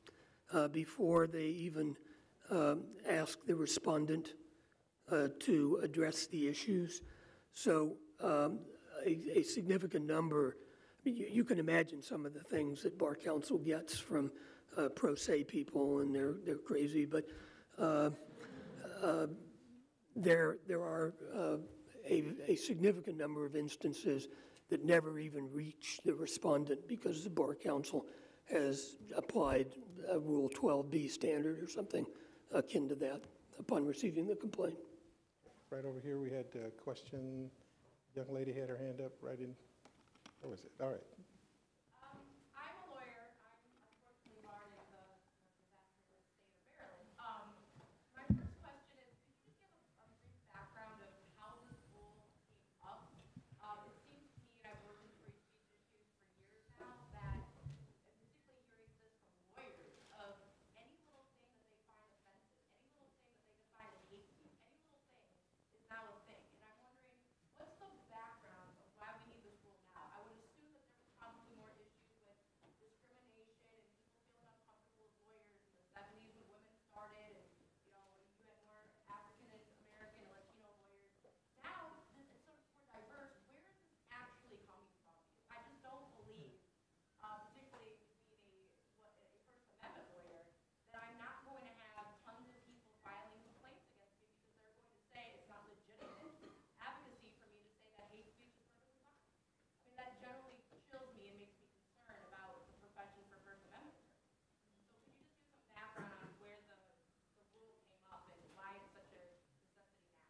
Speaker 7: uh, before they even um, ask the respondent uh, to address the issues. So um, a, a significant number, I mean, you, you can imagine some of the things that Bar Council gets from uh, pro se people, and they're, they're crazy, but uh, uh, there, there are uh, a, a significant number of instances that never even reach the respondent because the Bar Council has applied a Rule twelve B standard or something akin to that upon receiving the complaint.
Speaker 5: Right over here, we had a question. Young lady had her hand up right in, where was it? All right.
Speaker 9: Um, I'm a lawyer. I'm unfortunately barred in the disastrous state of Maryland. Um, my first question is, could you just give a, a brief background of how this rule came up? Um, it seems to me, and I've worked in free speech issues for years now, that, and particularly hearing this from lawyers, of any little thing that they find offensive, any little thing that they define as hate speech, any little thing is now a thing. And I'm wondering, what's the background of why we need this rule now? I would assume that there was probably more issues with discrimination and people feeling uncomfortable as lawyers in the seventies when women started, and you know, when you had more African American and Latino lawyers. Now, this is sort of more diverse. Where is this actually coming from? I just don't believe, uh, particularly being a, what, a First Amendment lawyer, that I'm not going to have tons of people filing complaints against me because they're going to say it's not legitimate advocacy for me to say that hate speech is perfectly fine. I mean, that generally chills me and makes me concerned about the profession for First Amendment attorneys. So could you just give some background on where the, the rule came up and why it's such a necessity now?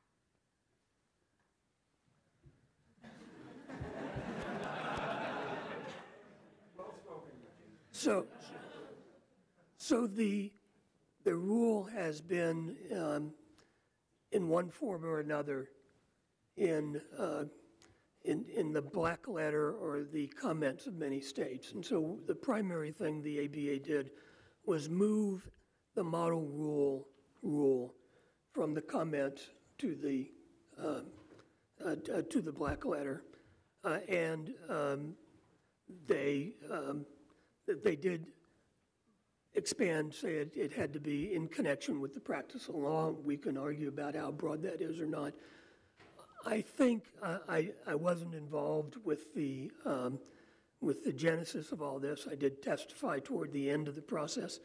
Speaker 7: So, so the, the rule has been, um, in one form or another, in, uh, in, in the black letter or the comments of many states. And so the primary thing the A B A did was move the model rule, rule from the comment to the, um, uh, uh, to the black letter. Uh, and um, they, um, they did expand, say it, it had to be in connection with the practice of law. We can argue about how broad that is or not. I think uh, I, I wasn't involved with the, um, with the genesis of all this. I did testify toward the end of the process.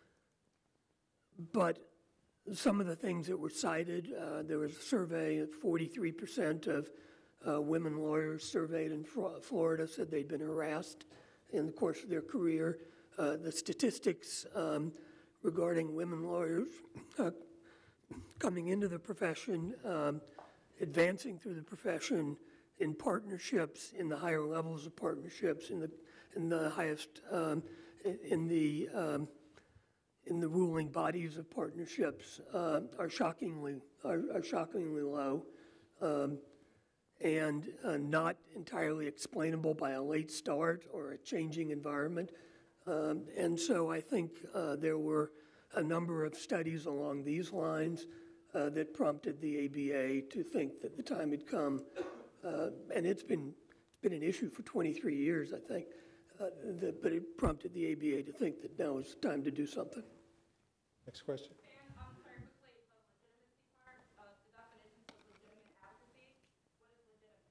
Speaker 7: But some of the things that were cited, uh, there was a survey of forty-three percent of uh, women lawyers surveyed in Florida said they'd been harassed in the course of their career. Uh, the statistics um, regarding women lawyers uh, coming into the profession, um, advancing through the profession in partnerships, in the higher levels of partnerships, in the in the highest, um, in the um, in the ruling bodies of partnerships uh, are shockingly are, are shockingly low, um, and uh, not entirely explainable by a late start or a changing environment. Um, and so I think uh, there were a number of studies along these lines uh, that prompted the A B A to think that the time had come, uh, and it's been it's been an issue for twenty-three years, I think, uh, that, but it prompted the A B A to think that now is time to do something.
Speaker 5: Next question.
Speaker 9: And um, sorry, quickly, the legitimacy part, uh, the definitions of legitimate advocacy. What is legitimate?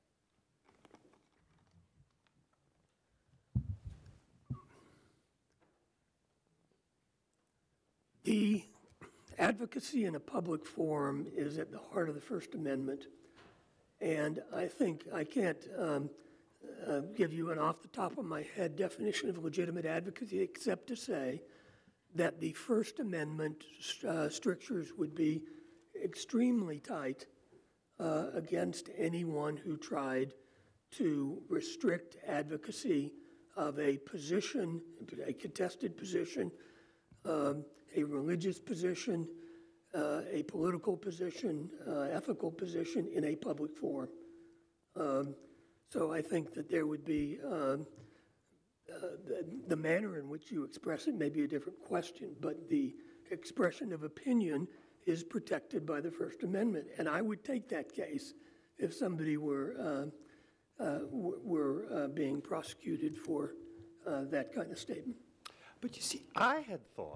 Speaker 7: The advocacy in a public forum is at the heart of the First Amendment. And I think I can't um, uh, give you an off the top of my head definition of legitimate advocacy except to say that the First Amendment uh, strictures would be extremely tight uh, against anyone who tried to restrict advocacy of a position, a contested position, um, a religious position, uh, a political position, uh, ethical position in a public forum. Um, so I think that there would be, um, uh, the, the manner in which you express it may be a different question, but the expression of opinion is protected by the First Amendment. And I would take that case if somebody were, uh, uh, w were uh, being prosecuted for uh, that kind of statement.
Speaker 6: But you see, I had thought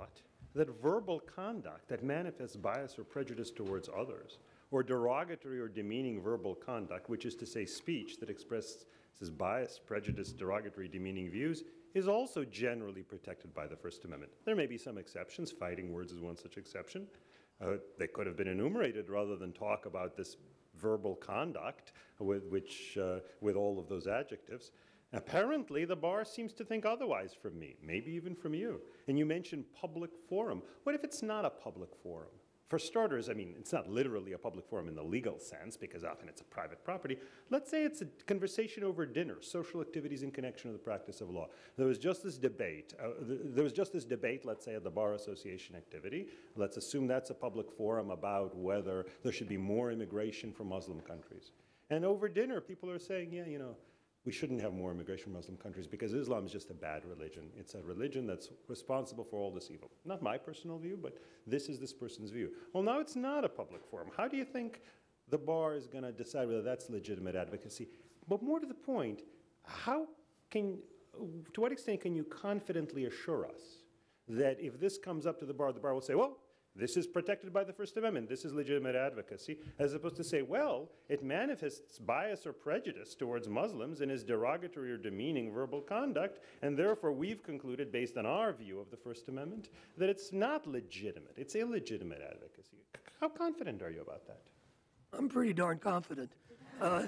Speaker 6: that verbal conduct that manifests bias or prejudice towards others, or derogatory or demeaning verbal conduct, which is to say speech that expresses bias, prejudice, derogatory, demeaning views, is also generally protected by the First Amendment. There may be some exceptions. Fighting words is one such exception. Uh, they could have been enumerated rather than talk about this verbal conduct with, which, uh, with all of those adjectives. Apparently, the bar seems to think otherwise from me, maybe even from you. And you mentioned public forum. What if it's not a public forum? For starters, I mean, it's not literally a public forum in the legal sense, because often it's a private property. Let's say it's a conversation over dinner, social activities in connection with the practice of law. There was just this debate. Uh, th there was just this debate, let's say, at the Bar Association activity. Let's assume that's a public forum about whether there should be more immigration from Muslim countries. And over dinner, people are saying, yeah, you know, we shouldn't have more immigration from Muslim countries because Islam is just a bad religion. It's a religion that's responsible for all this evil. Not my personal view, but this is this person's view. Well, now it's not a public forum. How do you think the bar is going to decide whether that's legitimate advocacy? But more to the point, how can, to what extent can you confidently assure us that if this comes up to the bar, the bar will say, well, this is protected by the First Amendment. This is legitimate advocacy, as opposed to say, well, it manifests bias or prejudice towards Muslims and is derogatory or demeaning verbal conduct, and therefore we've concluded, based on our view of the First Amendment, that it's not legitimate. It's illegitimate advocacy. How confident are you about that?
Speaker 7: I'm pretty darn confident. Uh,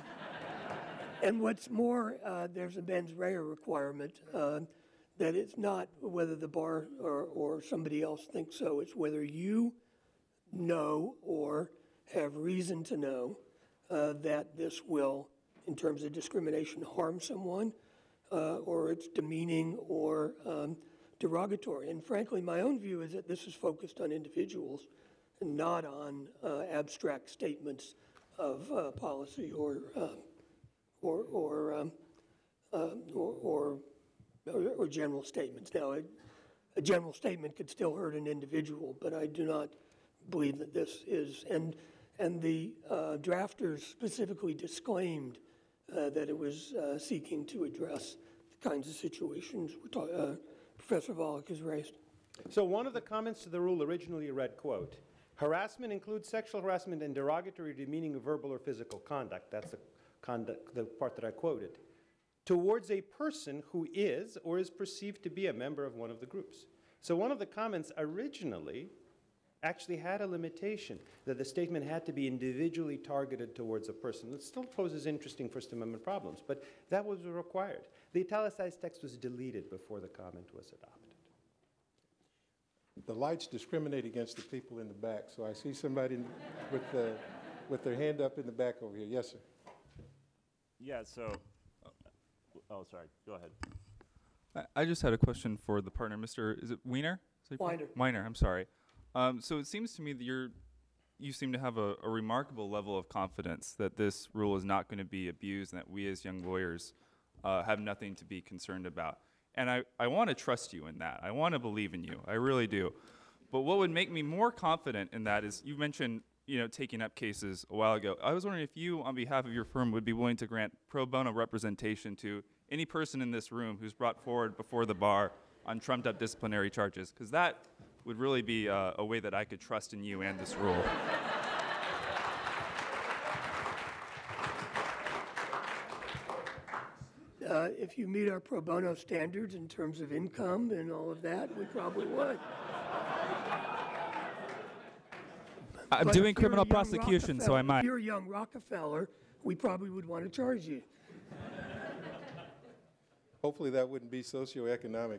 Speaker 7: and what's more, uh, there's a mens rea requirement. Uh, that it's not whether the bar or, or somebody else thinks so, it's whether you know or have reason to know uh, that this will, in terms of discrimination, harm someone, uh, or it's demeaning or um, derogatory. And frankly, my own view is that this is focused on individuals and not on uh, abstract statements of uh, policy or, uh, or, or, um, uh, or, or Or, or general statements. Now, a, a general statement could still hurt an individual, but I do not believe that this is. And, and the uh, drafters specifically disclaimed uh, that it was uh, seeking to address the kinds of situations we're talk, uh, Professor Volokh has raised.
Speaker 6: So one of the comments to the rule originally read, quote, harassment includes sexual harassment and derogatory, demeaning of verbal or physical conduct. That's the, conduct, the part that I quoted. Towards a person who is or is perceived to be a member of one of the groups. So one of the comments originally actually had a limitation that the statement had to be individually targeted towards a person. It still poses interesting First Amendment problems, but that was required. The italicized text was deleted before the comment was adopted.
Speaker 5: The lights discriminate against the people in the back, so I see somebody with, the, with their hand up in the back over here. Yes, sir.
Speaker 10: Yeah, so, oh, sorry, go ahead.
Speaker 2: I, I just had a question for the partner, Mister Is it Weiner? Is it
Speaker 7: Weiner.
Speaker 2: Weiner, I'm sorry. Um, so it seems to me that you're, you seem to have a, a remarkable level of confidence that this rule is not going to be abused and that we as young lawyers uh, have nothing to be concerned about. And I, I want to trust you in that. I want to believe in you. I really do. But what would make me more confident in that is you mentioned, you know, taking up cases a while ago. I was wondering if you, on behalf of your firm, would be willing to grant pro bono representation to any person in this room who's brought forward before the bar on trumped-up disciplinary charges, because that would really be uh, a way that I could trust in you and this rule.
Speaker 7: Uh, if you meet our pro bono standards in terms of income and all of that, we probably would.
Speaker 2: I'm
Speaker 7: But
Speaker 2: doing
Speaker 7: if you're a
Speaker 2: criminal
Speaker 7: young
Speaker 2: prosecution, so I
Speaker 7: Rockefeller-
Speaker 2: might.
Speaker 7: If you're a young Rockefeller, we probably would want to charge you.
Speaker 5: Hopefully that wouldn't be socioeconomic.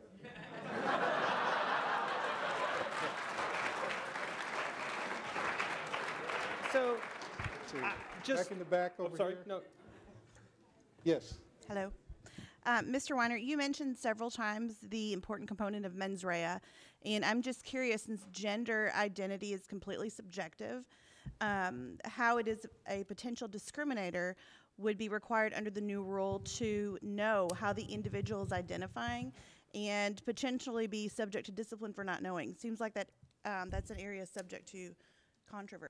Speaker 6: So,
Speaker 5: So,
Speaker 6: uh, just
Speaker 5: back in the back over
Speaker 6: I'm sorry,
Speaker 5: here.
Speaker 6: no.
Speaker 5: Yes.
Speaker 11: Hello. Uh, Mister Weiner, you mentioned several times the important component of mens rea, and I'm just curious, since gender identity is completely subjective, um, how it is a potential discriminator would be required under the new rule to know how the individual is identifying and potentially be subject to discipline for not knowing. Seems like that um, that's an area subject to controversy.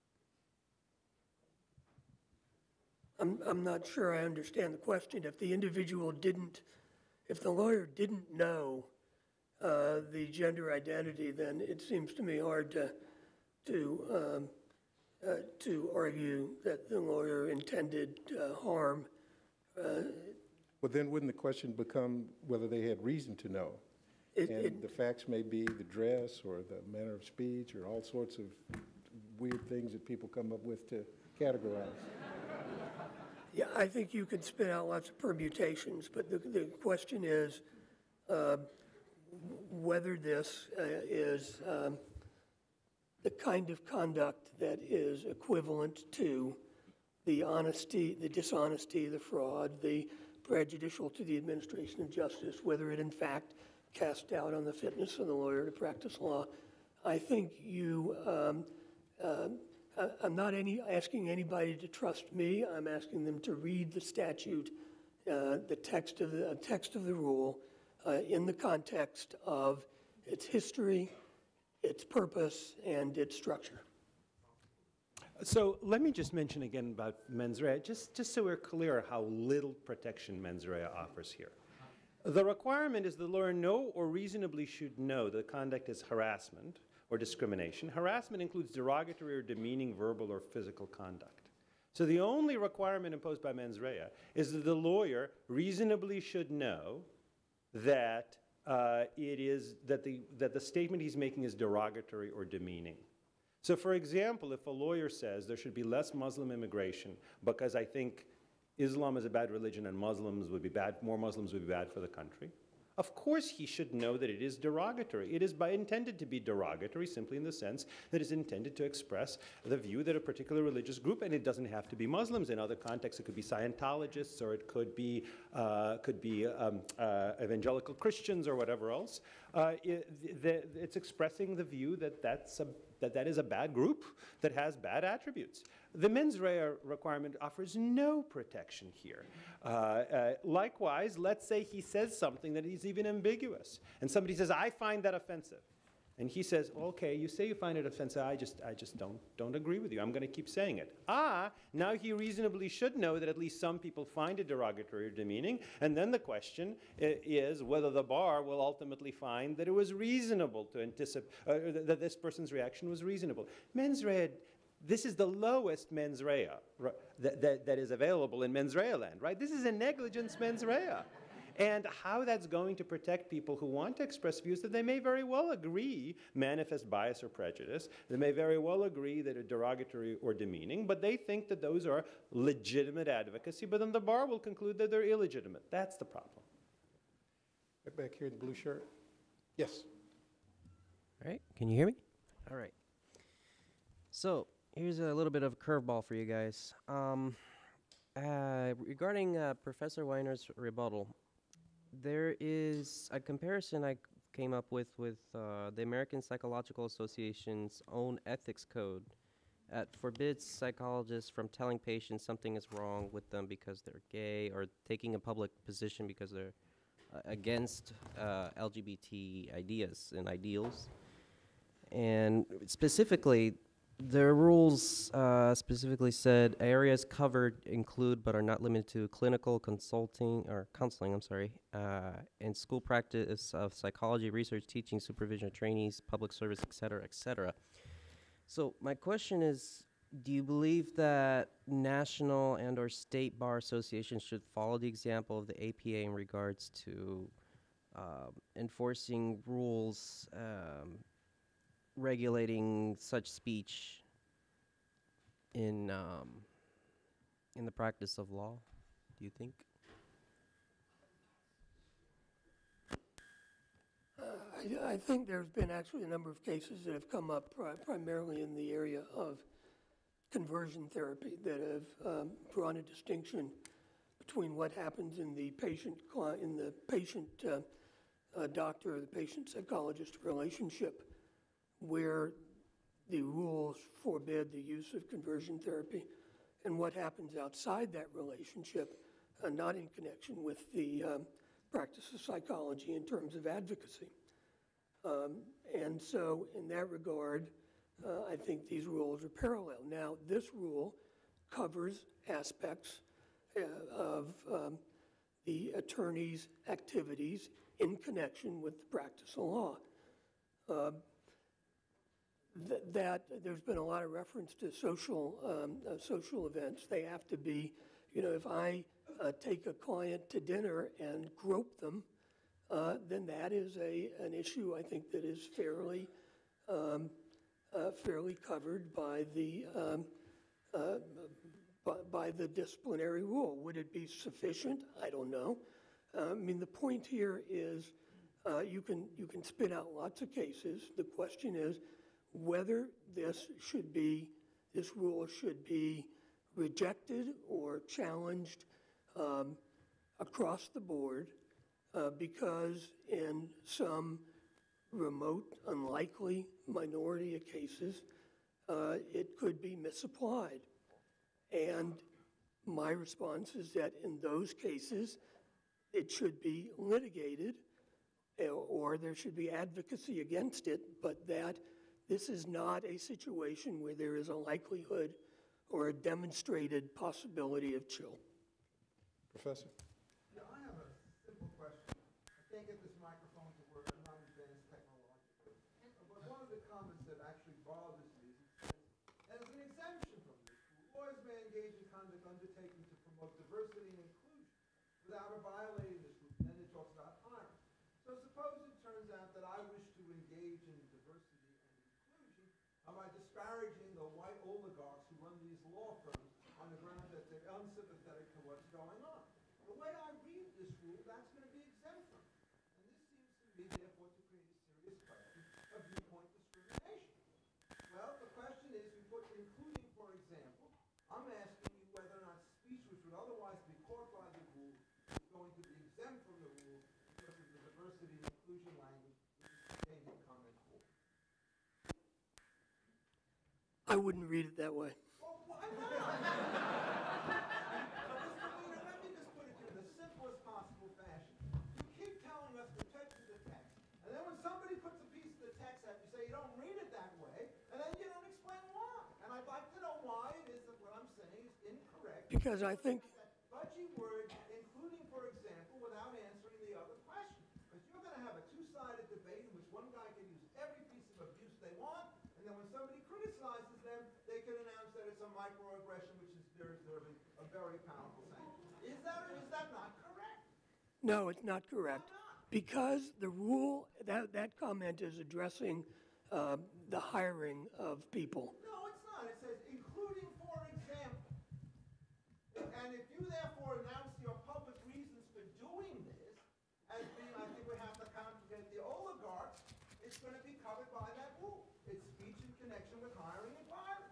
Speaker 7: I'm, I'm not sure I understand the question. If the individual didn't, if the lawyer didn't know uh, the gender identity, then it seems to me hard to, to, um, uh, to argue that the lawyer intended uh, harm. Uh,
Speaker 5: Well, then wouldn't the question become whether they had reason to know?
Speaker 7: It-
Speaker 5: And
Speaker 7: it-
Speaker 5: the facts may be the dress or the manner of speech or all sorts of weird things that people come up with to categorize.
Speaker 7: Yeah, I think you could spin out lots of permutations, but the, the question is uh, whether this uh, is um, the kind of conduct that is equivalent to the honesty, the dishonesty, the fraud, the prejudicial to the administration of justice, whether it in fact casts doubt on the fitness of the lawyer to practice law. I think you, um, um, I- I'm not any, asking anybody to trust me. I'm asking them to read the statute, uh, the text of the uh, text of the rule, uh, in the context of its history, its purpose, and its structure.
Speaker 6: So let me just mention again about mens rea, just, just so we're clear how little protection mens rea offers here. The requirement is the lawyer know or reasonably should know that conduct is harassment or discrimination. Harassment includes derogatory or demeaning verbal or physical conduct. So the only requirement imposed by mens rea is that the lawyer reasonably should know that uh, it is that the that the statement he's making is derogatory or demeaning. So, for example, if a lawyer says there should be less Muslim immigration because I think Islam is a bad religion and Muslims would be bad, more Muslims would be bad for the country, of course he should know that it is derogatory. It is by intended to be derogatory simply in the sense that it's intended to express the view that a particular religious group, and it doesn't have to be Muslims. In other contexts, it could be Scientologists or it could be uh, could be um, uh, evangelical Christians or whatever else. Uh, it, the, it's expressing the view that that's a that that is a bad group that has bad attributes. The mens rea requirement offers no protection here. Uh, uh, likewise, let's say he says something that is even ambiguous, and somebody says, I find that offensive. And he says, okay, you say you find it offensive, I just, I just don't, don't agree with you. I'm going to keep saying it. Ah, now he reasonably should know that at least some people find it derogatory or demeaning, and then the question is whether the bar will ultimately find that it was reasonable to anticipate, uh, that this person's reaction was reasonable. Mens rea, this is the lowest mens rea that, that, that is available in mens rea land, right? This is a negligence mens rea. And how that's going to protect people who want to express views that they may very well agree manifest bias or prejudice. They may very well agree that are derogatory or demeaning, but they think that those are legitimate advocacy, but then the bar will conclude that they're illegitimate. That's the problem.
Speaker 5: Right back here in the blue shirt. Yes.
Speaker 12: All right, can you hear me? All right. So here's a little bit of a curveball for you guys. Um, uh, regarding uh, Professor Weiner's rebuttal, there is a comparison I came up with with uh, the American Psychological Association's own ethics code that forbids psychologists from telling patients something is wrong with them because they're gay or taking a public position because they're uh, against uh, L G B T ideas and ideals. And specifically, the rules uh, specifically said areas covered include but are not limited to clinical consulting or counseling, I'm sorry, uh, and school practice of psychology, research, teaching, supervision of trainees, public service, et cetera, et cetera. So my question is, do you believe that national and or state bar associations should follow the example of the A P A in regards to uh, enforcing rules um, regulating such speech in um, in the practice of law, do you think?
Speaker 7: Uh, I, I think there's been actually a number of cases that have come up pri primarily in the area of conversion therapy that have um, drawn a distinction between what happens in the patient in the patient uh, uh, doctor or the patient psychologist relationship, where the rules forbid the use of conversion therapy, and what happens outside that relationship, uh, not in connection with the um, practice of psychology in terms of advocacy. Um, and so in that regard, uh, I think these rules are parallel. Now, this rule covers aspects uh, of um, the attorney's activities in connection with the practice of law. Uh, th that there's been a lot of reference to social um, uh, social events. They have to be, you know, if I uh, take a client to dinner and grope them, uh, then that is a an issue I think that is fairly um, uh, fairly covered by the um, uh, by, by the disciplinary rule. Would it be sufficient? I don't know. Uh, I mean, the point here is uh, you can you can spin out lots of cases. The question is whether this should be this rule should be rejected or challenged um, across the board uh, because in some remote, unlikely minority of cases, uh, it could be misapplied. And my response is that in those cases, it should be litigated or there should be advocacy against it, but that this is not a situation where there is a likelihood or a demonstrated possibility of chill.
Speaker 5: Professor?
Speaker 13: Yeah, I have a simple question. I can't get this microphone to work. I'm not advanced technologically. But one of the comments that actually bothers me is it says, as an exemption from this rule, lawyers may engage in conduct undertaken to promote diversity and inclusion without violating this rule. Then it talks about hiring. So suppose it turns out that I wish to engage in diversity and inclusion by disparaging the white oligarchs who run these law firms on the ground that they're unsympathetic to what's going on. The way I read this rule, that's going to be exempt from it. And this seems to me, therefore, to create a serious question of viewpoint discrimination. Well, the question is, we put including, for example, I'm asking you whether or not speech which would otherwise be caught by the rule is going to be exempt from the rule because of the diversity and inclusion language which is contained in comment four.
Speaker 7: I wouldn't read it that way.
Speaker 13: Well, why not? Mister Weiner, let me just put it to you in the simplest possible fashion. You keep telling us the text of the text, and then when somebody puts a piece of the text out, you say you don't read it that way, and then you don't explain why. And I'd like to know why it is that what I'm saying is incorrect.
Speaker 7: Because I think
Speaker 13: that budgy word, including, for example, without answering the other question. Because you're going to have a two-sided debate in which one guy can use every piece of abuse they want, and then when somebody criticizes them, they can announce that it's a microaggression, which is deserving a very powerful sanction. Is that or is that not correct?
Speaker 7: no, it's not correct. Because the rule, that, that comment is addressing uh, the hiring of people.
Speaker 13: No, it's not. It says including, for example. And if you therefore announce your public reasons for doing this, as being, I think we have to complicate the oligarchs, it's going to be covered by that rule. It's speech in connection with hiring and firing.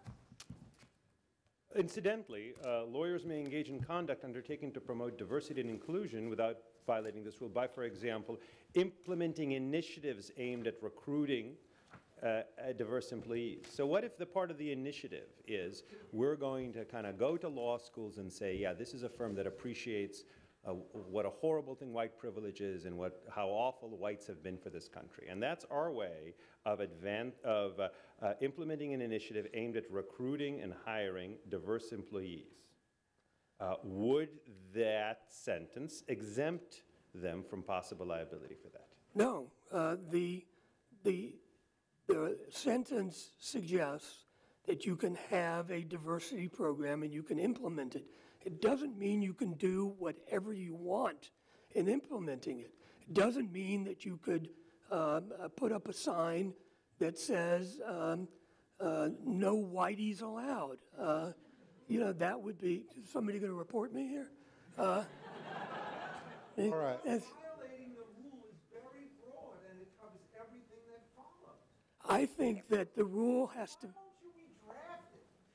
Speaker 6: Incidentally, uh, lawyers may engage in conduct undertaken to promote diversity and inclusion without violating this rule by, for example, implementing initiatives aimed at recruiting uh, diverse employees. So what if the part of the initiative is we're going to kind of go to law schools and say, yeah, this is a firm that appreciates uh, what a horrible thing white privilege is and what, how awful whites have been for this country. And that's our way of, advan of uh, uh, implementing an initiative aimed at recruiting and hiring diverse employees. Uh, would that sentence exempt them from possible liability for that?
Speaker 7: No, uh, the, the, the sentence suggests that you can have a diversity program and you can implement it. It doesn't mean you can do whatever you want in implementing it. It doesn't mean that you could um, uh, put up a sign that says um, uh, no whiteys allowed. Uh, you know, that would be, is somebody going to report me here? Uh,
Speaker 5: All right.
Speaker 13: Violating the rule is very broad and it covers everything that follows.
Speaker 7: I think that the rule has to.
Speaker 13: Why don't you redraft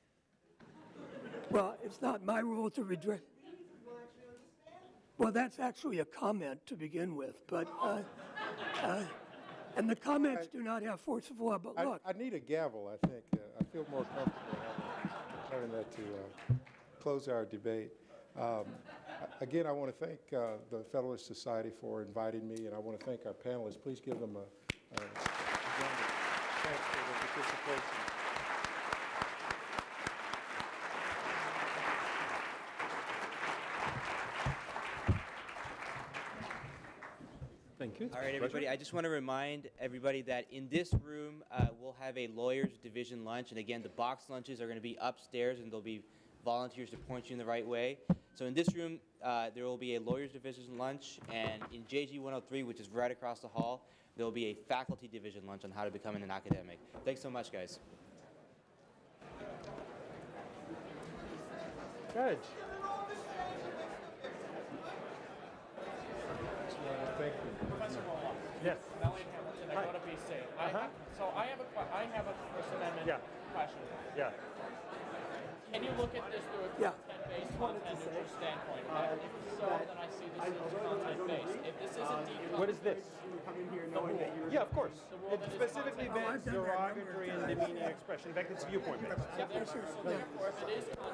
Speaker 13: it?
Speaker 7: Well, it's not my rule to redress.
Speaker 13: We'll actually understand it.
Speaker 7: Well, that's actually a comment to begin with, but, uh, uh, and the comments do not have force of law, but
Speaker 5: I,
Speaker 7: look.
Speaker 5: I need a gavel, I think. Uh, I feel more comfortable having, having that to uh, close our debate. Um, again, I want to thank uh, the Federalist Society for inviting me, and I want to thank our panelists. Please give them a, a round of thanks for their participation.
Speaker 6: Thank you.
Speaker 3: All right, everybody, I just want to remind everybody that in this room, uh, we'll have a lawyer's division lunch. And again, the box lunches are going to be upstairs, and there'll be volunteers to point you in the right way. So in this room, uh, there will be a lawyer's division lunch. And in J G one oh three, which is right across the hall, there will be a faculty division lunch on how to become an academic. Thanks so much, guys.
Speaker 6: Good.
Speaker 5: Thank you.
Speaker 14: Professor Roloff.
Speaker 6: Yes.
Speaker 14: Melanie Hamilton, I
Speaker 6: Hi.
Speaker 14: go to B C. I
Speaker 6: Uh-huh.
Speaker 14: have, so I have a, que- I have a First Amendment
Speaker 6: Yeah.
Speaker 14: question.
Speaker 6: Yeah.
Speaker 14: Can you look at this through a
Speaker 7: Yeah.
Speaker 14: content-based, content-neutral standpoint? Uh, if so, then I see this as content-based. If this is a deep
Speaker 6: What is this? Yeah, of course.
Speaker 14: rule
Speaker 6: It
Speaker 14: that is
Speaker 6: specifically
Speaker 14: content-
Speaker 6: bans derogatory and demeaning expression. In fact, it's viewpoint based.
Speaker 14: So therefore, so therefore, if it is content